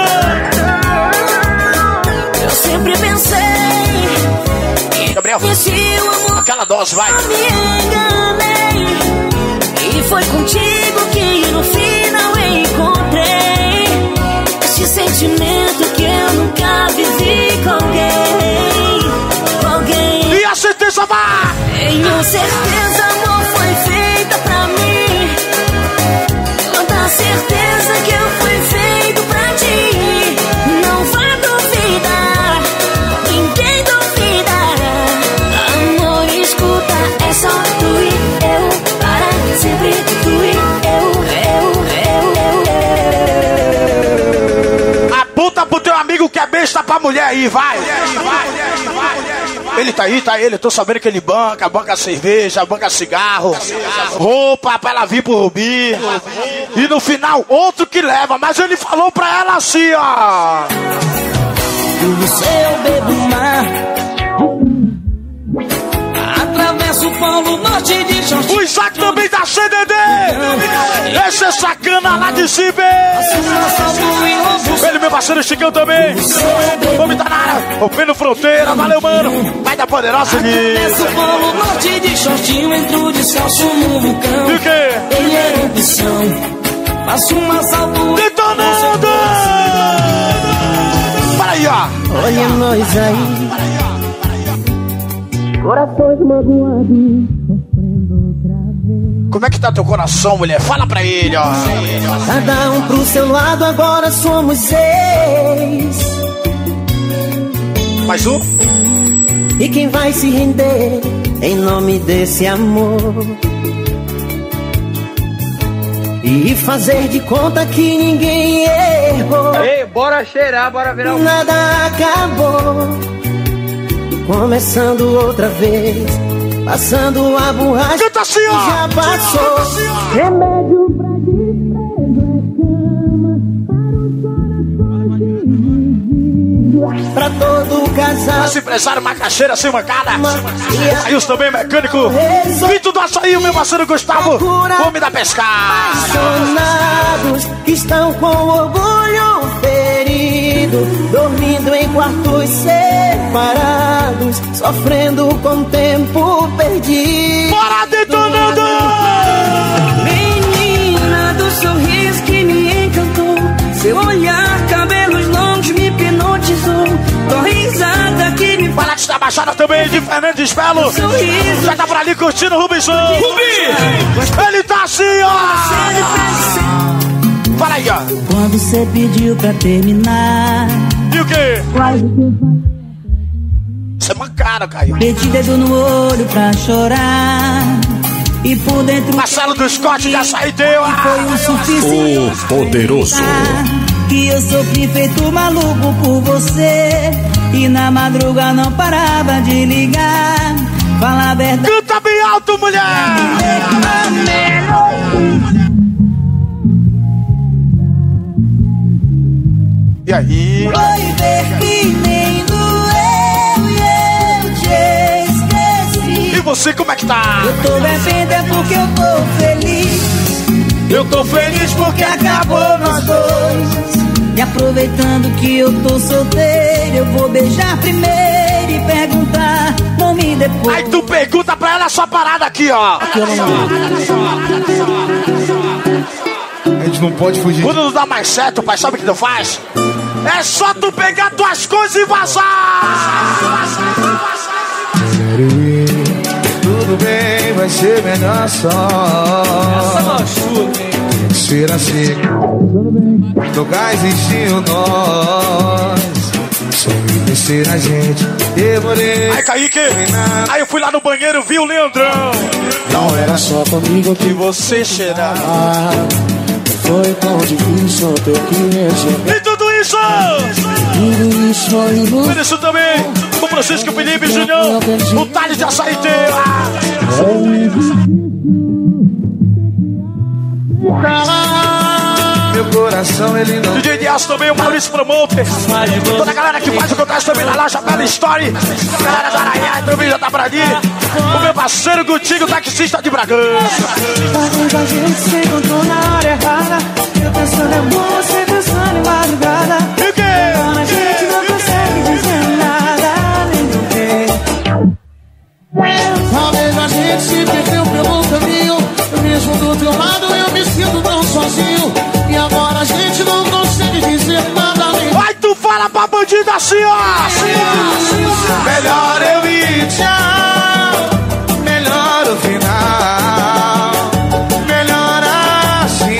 Eu sempre pensei. Gabriel, aquela dose, vai! Me enganei. E foi contigo que no final encontrei esse sentimento que eu nunca vivi com alguém. Com alguém. E a certeza vai! Tenho certeza, amor, foi feita pra mim. Tanta certeza que eu fui feito pra ti. Não vai duvidar, ninguém duvida. Amor, escuta, é só tu e eu. Para sempre tu e eu, eu, eu, eu, eu. Aponta pro teu amigo que é besta pra mulher aí, vai! vai, vai, vai. Ele tá aí, tá ele, eu tô sabendo que ele banca, banca cerveja, banca cigarro, roupa pra ela vir pro Rubi. E no final, outro que leva, mas ele falou pra ela assim, ó. Do céu bebo mar, atravesso o Polo Norte de Jorge. O Isaac também da C D D. Esse é sacana lá de cima. Ele, meu parceiro Chicão também. Vamos tá na área, rompendo fronteira, valeu, mano. Vai da poderosa aqui. Atravesso o Polo Norte de shortinho, entro descalço no vulcão. E o quê? Ele é opção, faço um assalto detonando. Para aí, ó. Olha nós aí, corações magoados. Como é que tá teu coração, mulher? Fala pra ele, ó. Cada um pro seu lado, agora somos seis. Mais um? E quem vai se render em nome desse amor? E fazer de conta que ninguém errou. Ei, bora cheirar, bora virar um... Nada acabou, começando outra vez, passando a borracha. Canta assim, ó. Já passou. Assim, ó. Remédio pra desprezo é cama para os corações. Pra todo casal. Esse empresário macaxeira sem mancada. Aí os também mecânico. Vito do Açaí, o meu parceiro Gustavo. Homem da pescar. Apaixonados que estão com orgulho ferido, dormindo em quartos separados, sofrendo com o tempo perdido. Bora detonando! Menina do sorriso que me encantou, seu olhar, cabelos longos me hipnotizou, tua risada que me fala de Baixada também, de Fernandes Belo. Já tá por ali curtindo o Rubinson. Rubi! Ele tá assim, ó! Fala aí, ó. Quando você pediu pra terminar. E o quê? Você é mancada, Caio. Meti dedo no olho pra chorar. E por dentro. Marcelo do Scott já saiu teu. Foi o suficiente. O poderoso. Que eu sofri feito maluco por você. E na madruga não parava de ligar. Fala a verdade. Canta bem alto, mulher! E aí? Foi ver que nem doeu e eu te esqueci. E você como é que tá? Eu tô bebendo é porque eu tô feliz. Eu tô feliz porque acabou nós dois. E aproveitando que eu tô solteiro, eu vou beijar primeiro e perguntar nome depois. Aí tu pergunta pra ela a sua parada aqui, ó. Aqui eu não A gente não pode fugir. Quando não dá mais certo, pai, sabe o que tu faz? É só tu pegar tuas coisas e vazar. Quero ir, tudo bem, vai ser melhor só. Essa machuca, hein? Ser assim, no gás encheu nós. Sem vencer a gente, demorei. Aí, Kaique, aí eu fui lá no banheiro, vi o Leandrão. Não era só comigo que você cheirava. Foi tão difícil ter que receber. E tudo isso! Tudo isso foi ilusão. Por isso também, o Francisco Felipe Junior, o Thales de Açaí teu. Meu coração ele não. D J Dias também, o Maurício Promoter. Toda a galera que faz o contexto também na loja Bela Story. A galera da Araiá também já tá por ali. O meu parceiro Gutinho, taxista de Bragança. Talvez a gente se encontrou na hora errada. Eu pensando em amor, você pensando em madrugada. E o quê? A gente não consegue dizer nada, nem não tem. Talvez a gente se perdeu pelo caminho. Mesmo do teu lado eu me sinto tão sozinho. E agora a gente não consegue dizer nada nem. Vai, tu fala pra bandida assim, ó. Assim, ó, assim, ó. Melhor eu ir, tchau. Melhor o final. Melhor assim.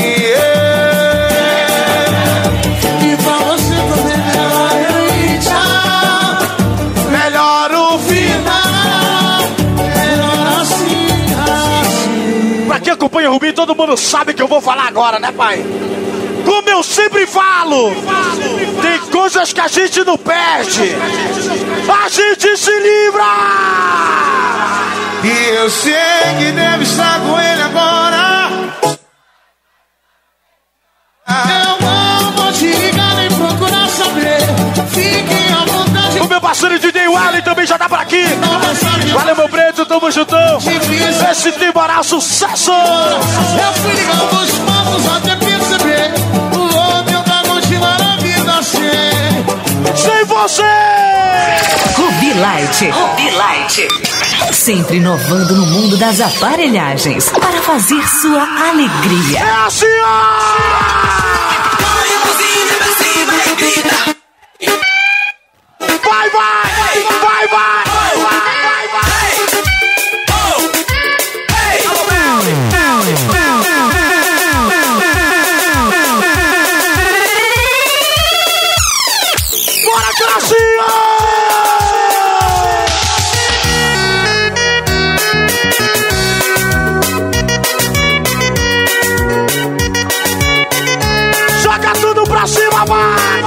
Yeah. E pra você também melhor eu ir, tchau. Melhor o final. Melhor assim, assim. Pra quem acompanha o Rubinho, todo mundo sabe que eu vou falar agora, né, pai? Como eu sempre falo, tem coisas que a gente não perde, a gente se livra. E eu sei que deve estar com ele agora. Eu não vou te ligar nem procurar saber. Fiquem à vontade. O meu parceiro D J Wally também já tá por aqui. Valeu, meu preto, tamo juntão. Esse temporal sucesso. Eu fui ligando os papos até perceber. O homem vai continuar a vida sem. Sem você. Rubi Light. Rubi Light. Sempre inovando no mundo das aparelhagens para fazer sua alegria. É assim, ó! Vai, vai! Vai, vai! Vai, vai, vai! Bora, Gracinha! Joga tudo pra cima, vai!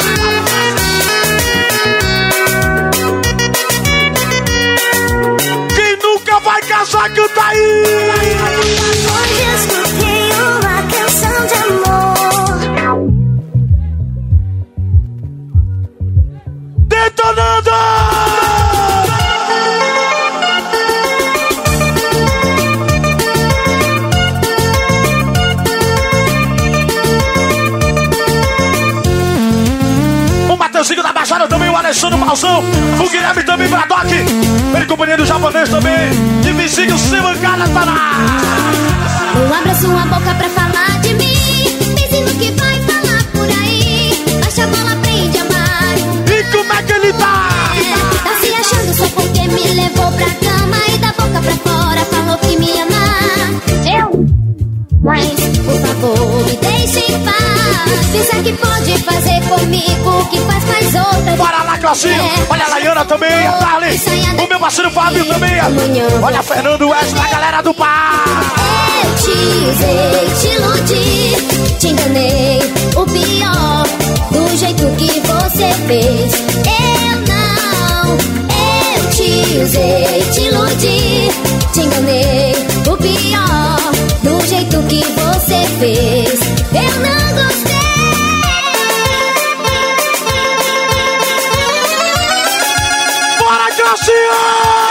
Quem nunca vai casar, canta aí! Hoje escutei uma canção de amor. Detonando! O Mateuzinho da Baixada também, o Alexandre Malzão, o Guilherme também, Bradock, ele companheiro japonês também, e Vizinho sem bancada, tá lá! Eu abro sua boca pra falar de mim. Pense no que vai falar por aí. Baixa a bola, aprende a amar. E como é que ele tá? É, tá se achando só porque me levou pra cama. E da boca pra fora falou que me ama. Eu? Mas, por favor, me deixe em paz. Pensa que pode fazer comigo o que faz mais outra. Bora lá, Classinho. É, olha a Laiana também, a Dali. O meu parceiro Fábio também. Olha a Fernando West, a galera do par. Eu te usei, te iludi, te enganei. O pior, do jeito que você fez. Eu não, eu te usei, te iludi, te enganei. O pior, do jeito que você fez. Eu não gostei. Bora, Gracinha!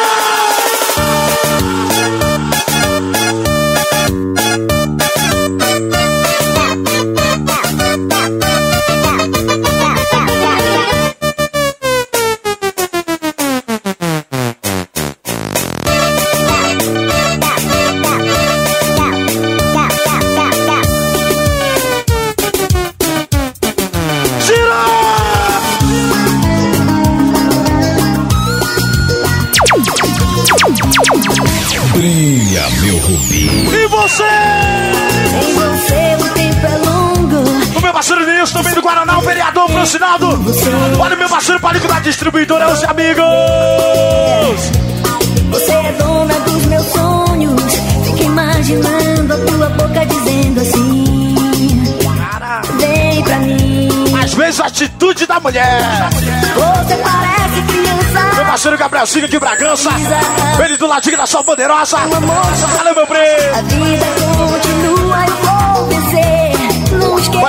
Brilha, meu Rubi. E você? Sem você o tempo é longo. O meu parceiro Nilson também do Guaraná, o vereador Francinaldo. Olha o meu parceiro Palico da distribuidora, os amigos. Você é dona dos meus sonhos. Fico imaginando a tua boca dizendo assim. Vem pra mim. Às vezes a atitude da mulher. Você parece criança. Meu parceiro Gabrielzinho de Bragança. Ele do ladinho da sua poderosa. Valeu, meu preto. A vida continua, eu vou vencer. Longe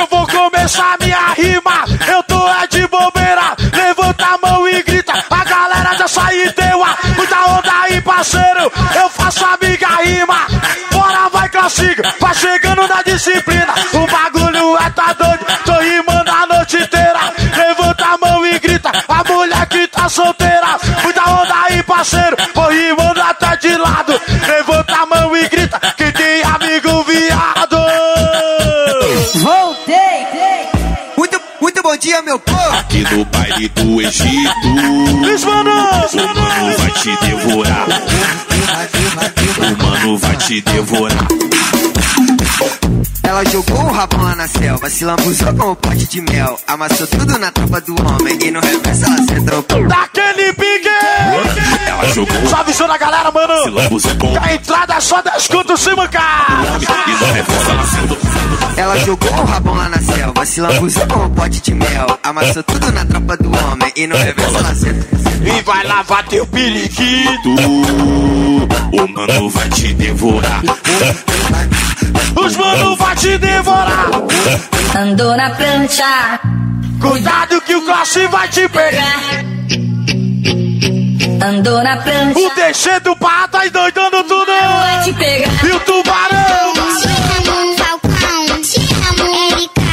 Eu vou começar minha rima, eu tô é de bobeira. Levanta a mão e grita, a galera já saiu deu a muita onda aí, parceiro. Eu faço a minha rima, bora vai que eu sigo. Vai chegando na disciplina, o bagulho é tá doido. Tô rimando a noite inteira. Levanta a mão e grita, a mulher que tá solteira. Muita onda aí, parceiro, vou rimando até de lado. Levanta a mão e grita, que tem amigo viado. Voltei! Muito, muito bom dia, meu povo! Aqui no baile do Egito, o mano vai te devorar. O mano vai te devorar. Ela jogou o rabão lá na selva, se lambuzou com um pote de mel. Amassou tudo na tropa do homem e no reverso ela sentou. Daquele pique! Ela jogou. Só avisou na galera, mano. Se lambuzou com. A entrada é só dez contos se mancar. E no reverso ela sentou. Ela jogou o rabão lá na selva, se lambuzou com um pote de mel. Amassou tudo na tropa do homem e no reverso ela sentou. E vai lavar teu periquito. O mano vai te devorar. Os mano vai te devorar. Andou na prancha, cuidado que o crosse vai te pegar. Andou na prancha, o deixê do pato aí doidando tudo. Vai te pegar. E o tubarão. Te amo, Falcão. Te amo, Erika.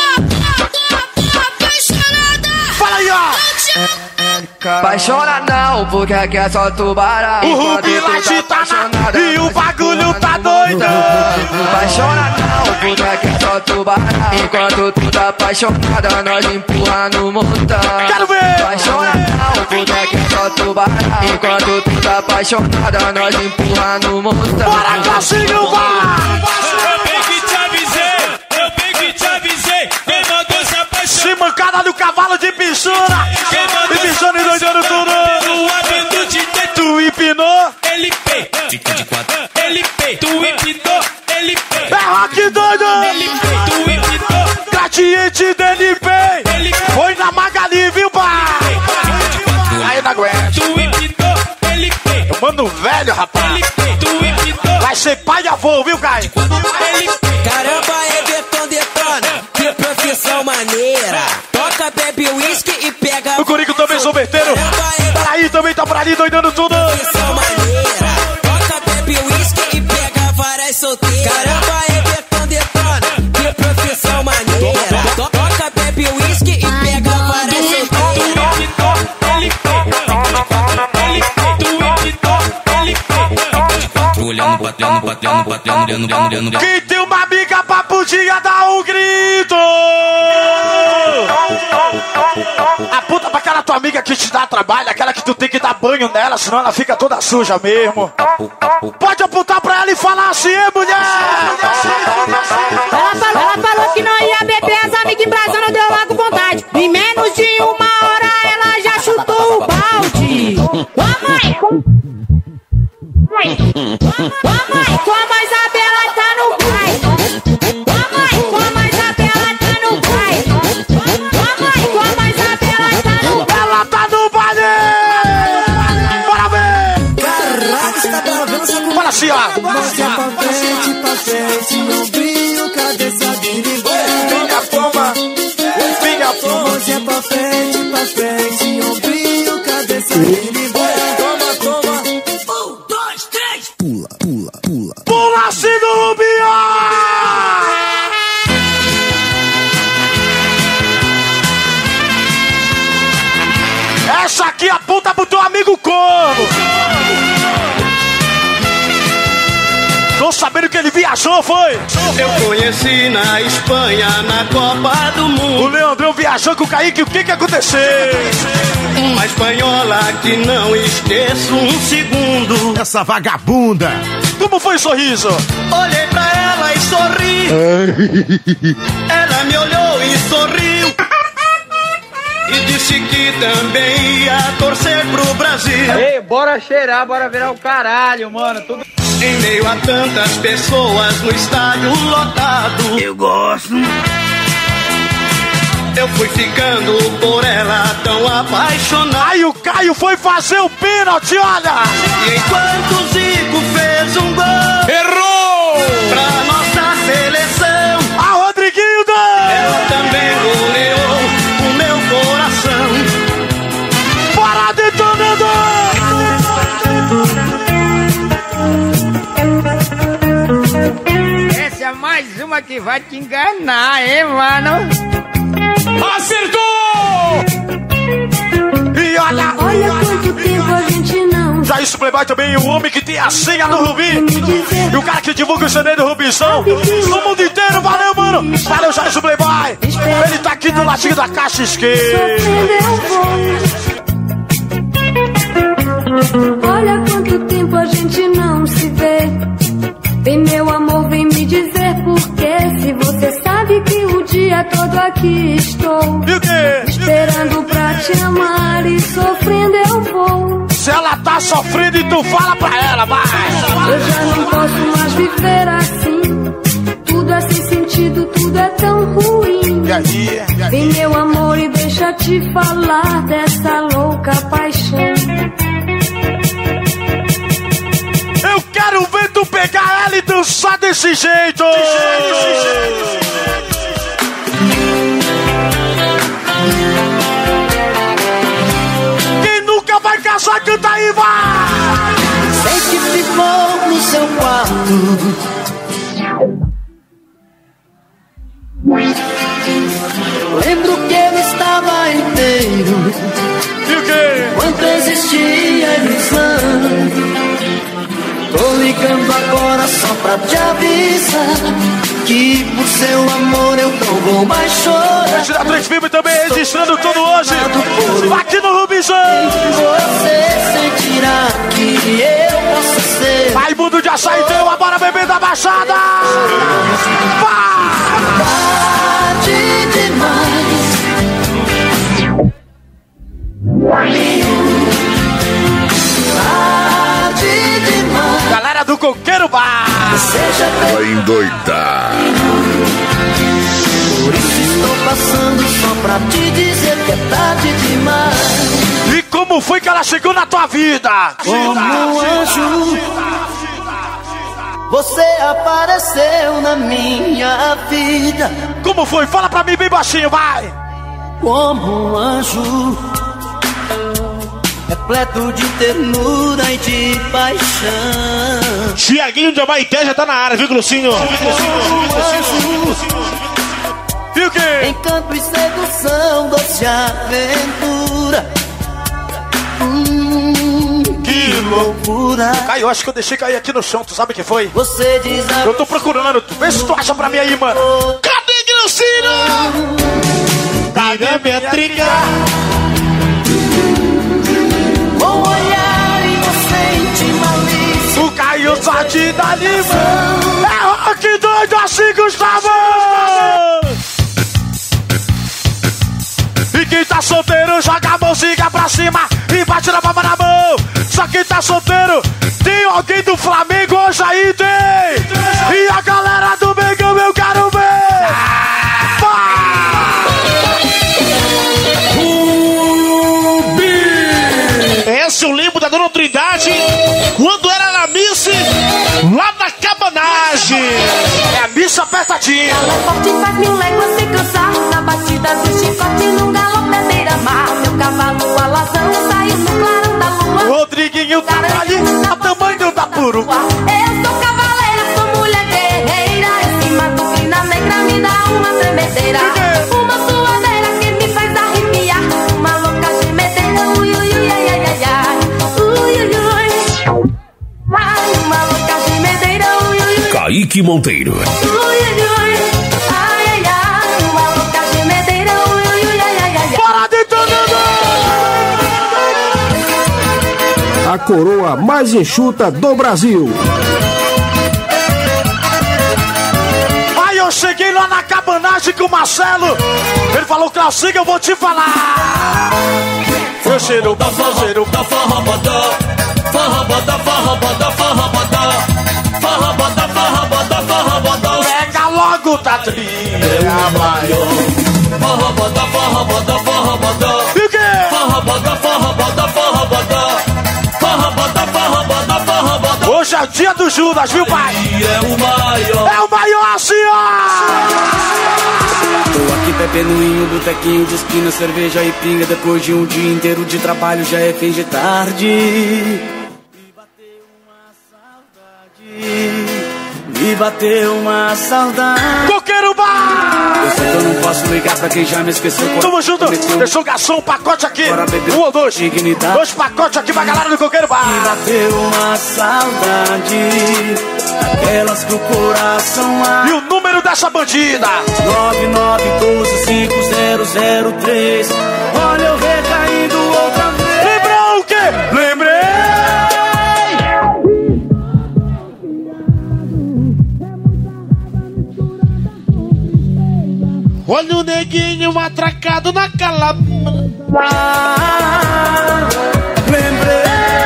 Fala aí, ó. Apaixona não, porque aqui é só tubarão. O Ruby Light tá na... E o bagulho tá doido. Apaixona não, porque aqui é só tubarão. Enquanto tu tá apaixonada, nós empurra no montão. Quero ver. Apaixona não, porque aqui é só tubarão. Enquanto tu tá apaixonada, nós empurra no montão. Bora, Classinho, vai. Eu bem que te avisei, eu bem que te avisei. Quem mandou se apaixonar? Se mancada do cavalo Castelo de Pixuna. E Pixuna e doidando tudo. Tu empinou. L P. Fica de quatro. L P. Tu empinou. L P. É rock doido. L P. Tu empinou. Gradiente D L P. Foi na Magali, viu, pai? Aí na aguenta. Tu empinou. L P. Mano velho, rapaz. Vai ser pai e avô, viu, Caio? Caramba, Everton detona. Que profissão maneira. Toca, bebe uísque e pega. O Curico também sou verteiro. Peraí, também tá por ali doidando tudo. Profissão maneira. Toca, bebe uísque e pega várias solteiras. Caramba, Everton detona. Que profissão maneira. Toca, bebe uísque e pega várias solteiras. Olhando, batendo, batendo, batendo, dentro, dentro, dentro. Quem tem uma amiga papudinha dá um grito. Aponta pra aquela tua amiga que te dá trabalho, aquela que tu tem que dar banho nela, senão ela fica toda suja mesmo. Pode apontar pra ela e falar assim, hein, mulher? Ela falou, ela falou que não ia beber, as amigas embrasando, deu logo vontade. Em menos de uma hora ela já chutou o balde. Ô mãe! Mãe, tua mãe Isabela tá no pai. Tua mãe, tua mãe Isabela tá no pai. Tua mãe, tua mãe Isabela tá no pai. Ela tá no baile! Bora ver! Caraca, você tá vendo essa coisa? Bora assim, ó! Você pra frente, pra frente, não brilho, cabeça de ninguém. Minha toma! Minha toma! Você pra frente, pra frente, não brilho, cabeça de ninguém. Pula assim do Rubinho! Essa aqui aponta pro teu amigo corno! Tô sabendo que ele viajou, foi? Eu conheci na Espanha, na Copa do Mundo. O Leandrão viajou com o Kaique, o que que aconteceu? Uma espanhola que não esqueço um segundo. Essa vagabunda! Como foi o sorriso? Olhei pra ela e sorri. Ela me olhou e sorriu. E disse que também ia torcer pro Brasil. Ei, bora cheirar, bora virar o caralho, mano. Tudo... Em meio a tantas pessoas no estádio lotado. Eu gosto. Eu fui ficando por ela tão apaixonado. Aí o Caio foi fazer o pênalti, olha! E enquanto o Zico fez um gol, errou! Pra nossa seleção, a Rodriguilda! Ela também goleou o meu coração. Bora detonando! Essa é mais uma que vai te enganar, hein, mano? Acertou! E olha! Olha quanto tempo a gente não. Já isso, Playboy também, o homem que tem a senha do Rubi. E o cara que divulga o C D do Rubizão. No mundo inteiro, valeu, mano! Valeu, já isso, Playboy! Ele tá aqui do ladinho da caixa esquerda. Olha quanto tempo a gente não se vê. Vem, meu amor, vem me dizer por quê. Se você sabe que o dia todo aqui estou esperando pra te amar e sofrendo eu vou. Se ela tá sofrendo e tu fala pra ela, vai. Eu já não posso mais viver assim. Tudo é sem sentido, tudo é tão ruim. Vem, meu amor, e deixa te falar dessa louca paixão. Eu quero ver tu pegar ela e dançar desse jeito. Quem nunca vai casar, canta aí, vai! Sei que ficou no seu quarto. Lembro que ele estava inteiro. E o quê? Quanto existia ilusão. Tô ligando agora só pra te avisar que por seu amor eu não vou mais chorar. Tira três filmes também registrando tudo hoje aqui no Rubizão. Você sentirá que eu posso ser Raimundo de Açaí, deu a bora bebê da Baixada. Tarde demais. Galera do Coqueiro Bar. Vai endoidar. Por isso estou passando só pra te dizer que é tarde demais. E como foi que ela chegou na tua vida? Como um anjo, você apareceu na minha vida. Como foi? Fala pra mim bem baixinho, vai. Como um anjo, repleto de ternura e de paixão. Tiaguinho de Abaeté já tá na área, viu, Grossinho? Viu que? Encanto e sedução, doce aventura. Hum, que loucura. Caio, eu acho que eu deixei cair aqui no chão, tu sabe o que foi? Você diz a... Eu tô procurando, vê se tu acha pra mim aí, mano. Cadê Grossinho? Cadê minha trinca? Com olhar inocente, malícia. O Caio só te dá limão. É rock doido assim, Gustavo! E quem tá solteiro, joga a mãozinha pra cima e bate na palma na mão. Só quem tá solteiro, tem alguém do Flamengo hoje aí, tem! E a galera do Mengão, eu quero ver! Esse eu lembro da Dona Trindade quando era na missa lá na cabanagem. É a missa apertadinha. Ela é forte, faz mil léguas sem cansar. Na batida do chicote, num galope é beira-mar. Meu cavalo alazão saiu no clarão da lua. Rodriguinho tá ali, a tamanho da puro. Eu sou cavaleira, sou mulher guerreira. Em cima do clina negra me dá uma tremedeira. Uma suadeira que me faz arrepiar. Uma louca gemedeira, ui, ui, ui, ai, ai, ai, ai. Ui, ui, ui. Ai, uma louca gemedeira, ui, ui, ui. Kaique Monteiro. Ui, ui, ui. Ai, ai, ai. Uma louca gemedeira, ui, ui, ui, ai, ai, ai. Bora de tudo! A coroa mais enxuta do Brasil. Aí eu cheguei lá na cabanagem com o Marcelo. Ele falou, Claucinho, eu vou te falar. Eu cheiro, eu cheiro. Forrobodó, forrobodó, forrobodó, forrobodó. Forrobodó, forrobodó, forrobodó. Pega logo, Tatrinha. É maior. Forrobodó, forrobodó, forrobodó. E o quê? Forrobodó, forrobodó, forrobodó. Forrobodó, forrobodó, forrobodó. Hoje é o dia do Judas, viu, pai? É o maior. É o maior, assim, ó! Tô aqui bebendo em um botequinho de esquina, cerveja e pinga. Depois de um dia inteiro de trabalho já é fim de tarde. Me bateu uma saudade. Me bateu uma saudade. Coqueiro Bar! Eu sei que eu não posso ligar pra quem já me esqueceu. Tamo junto, deixou o garçom, um pacote aqui. Um ou dois? Dignidade. Dois pacotes aqui pra galera do Coqueiro Bar. Me bateu uma saudade, aquelas que o coração abre. E o número dessa bandida? nove nove um dois cinco zero zero três. Olha eu recaindo outra vez. Lembrou o quê? Lembrei! Olha o neguinho atracado na calama. Ah, lembrei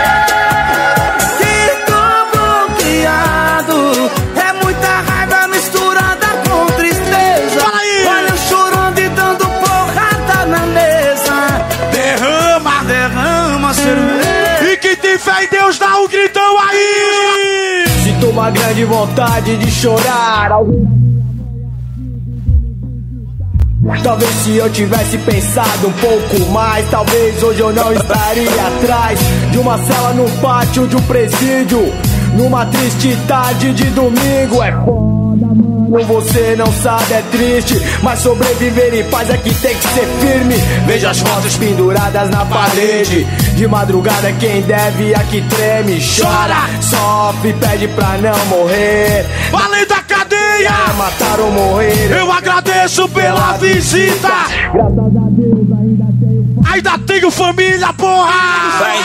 que tô bloqueado. É muita raiva misturada com tristeza. Fala aí! Olha eu chorando e dando porrada na mesa. Derrama! Derrama cerveja. E quem tem fé em Deus dá um gritão aí! Sinto uma grande vontade de chorar. Talvez se eu tivesse pensado um pouco mais, talvez hoje eu não estaria atrás de uma cela no pátio de um presídio, numa triste tarde de domingo. É foda, mano, você não sabe, é triste, mas sobreviver em paz é que tem que ser firme. Veja as fotos penduradas na parede, de madrugada quem deve aqui treme. Chora, sofre, pede pra não morrer. Além da cadeia! Matar ou morrer. Eu agradeço pela visita. Graças a Deus ainda tenho. Ainda tenho família, porra! Fé em Deus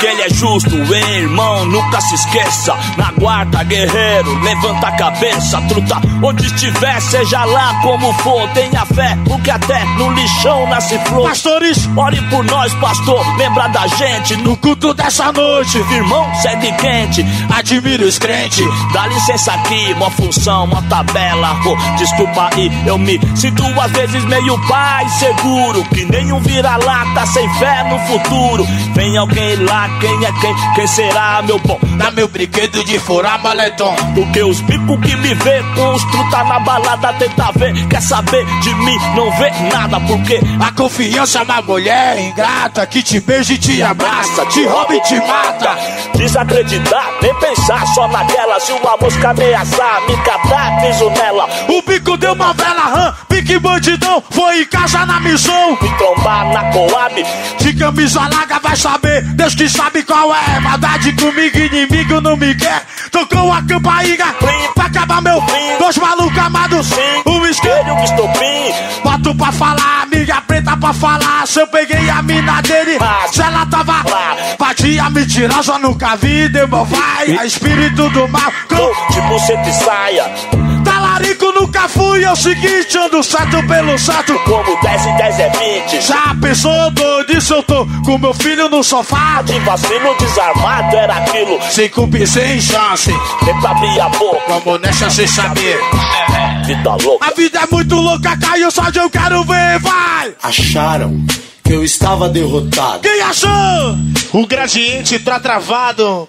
que ele é justo, hein, irmão, nunca se esqueça. Na guarda, guerreiro, levanta a cabeça, truta, onde estiver, seja lá como for, tenha fé, porque até no lixão nasce flor. Pastores, ore por nós, pastor, lembra da gente no culto dessa noite. Irmão, segue quente, admira os crentes. Dá licença aqui, mó função, mó tabela. Oh, desculpa aí, eu me sinto às vezes meio pai seguro, que nenhum vira-lata sem fé no futuro. Vem alguém lá, quem é quem? Quem será, meu bom? Dá meu brinquedo de furar maletom. Porque os bicos que me vê com os truta na balada tenta ver, quer saber de mim, não vê nada. Porque a confiança é uma mulher ingrata que te beija e te abraça, te rouba e te mata. Desacreditar, nem pensar só naquela. Se uma mosca ameaçar, me catar, piso nela. O bico deu uma vela, hã? Pique bandidão, foi em casa na missão. Me trombar na Coab, de camisa larga vai saber, Deus que sabe qual é. Maldade comigo, inimigo não me quer. Tocou a campainha, pra acabar meu fim. Dois malucos amados, sim, um isqueiro, um estopim. Boto pra falar, amiga preta pra falar. Se eu peguei a mina dele, se ela tava lá. Batia mentirosa, nunca vi, deu meu vai. É espírito do mal, com de buceta e saia. Talarico nunca fui, é o seguinte, ando certo pelo certo. Como dez e dez é vinte. Já pensou, doido, se eu tô com meu filho no sofá? De vacilo desarmado era aquilo. Sem cumprir, sem chance. Tenta abrir a boca, como nessa sem saber. Vida louca. A vida é muito louca, caiu só de eu quero ver, vai. Acharam que eu estava derrotado. Quem achou? O gradiente tá travado.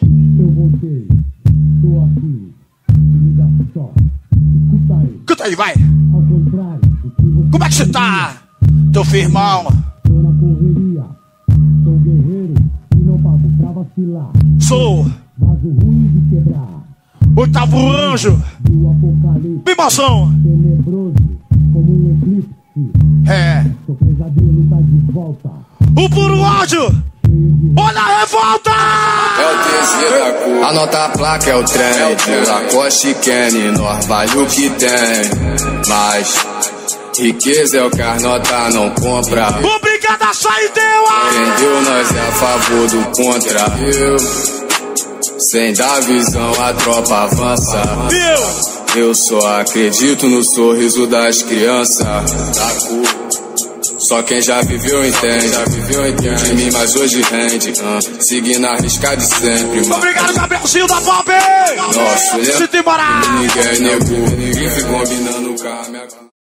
Escuta aí, vai. Como é que você tá, teu firmão? Tô na correria, sou guerreiro e não pago pra vacilar. Sou vaso ruim de quebrar. Oitavo anjo do apocalipse. Bimação. Tenebroso como um eclipse. É. Seu pesadelo tá de volta. O puro ódio. Olha a revolta! É o terceiro da cor, anota a placa, é o trem. Lacoste e Kenny, nós vale o que tem. Mas riqueza é o que a nota não compra. Obrigado a saideira! Entendeu? Nós é a favor do contra. Eu, sem dar visão, a tropa avança. Viu? Eu só acredito no sorriso das crianças. Da cor. Só quem já viveu entende, já viveu entende de mim, mas hoje rende, uh, seguindo a risca de sempre, mano. Obrigado, Gabrielzinho da Pop! Nossa, se te morar! Ninguém negou, ninguém ficou combinando.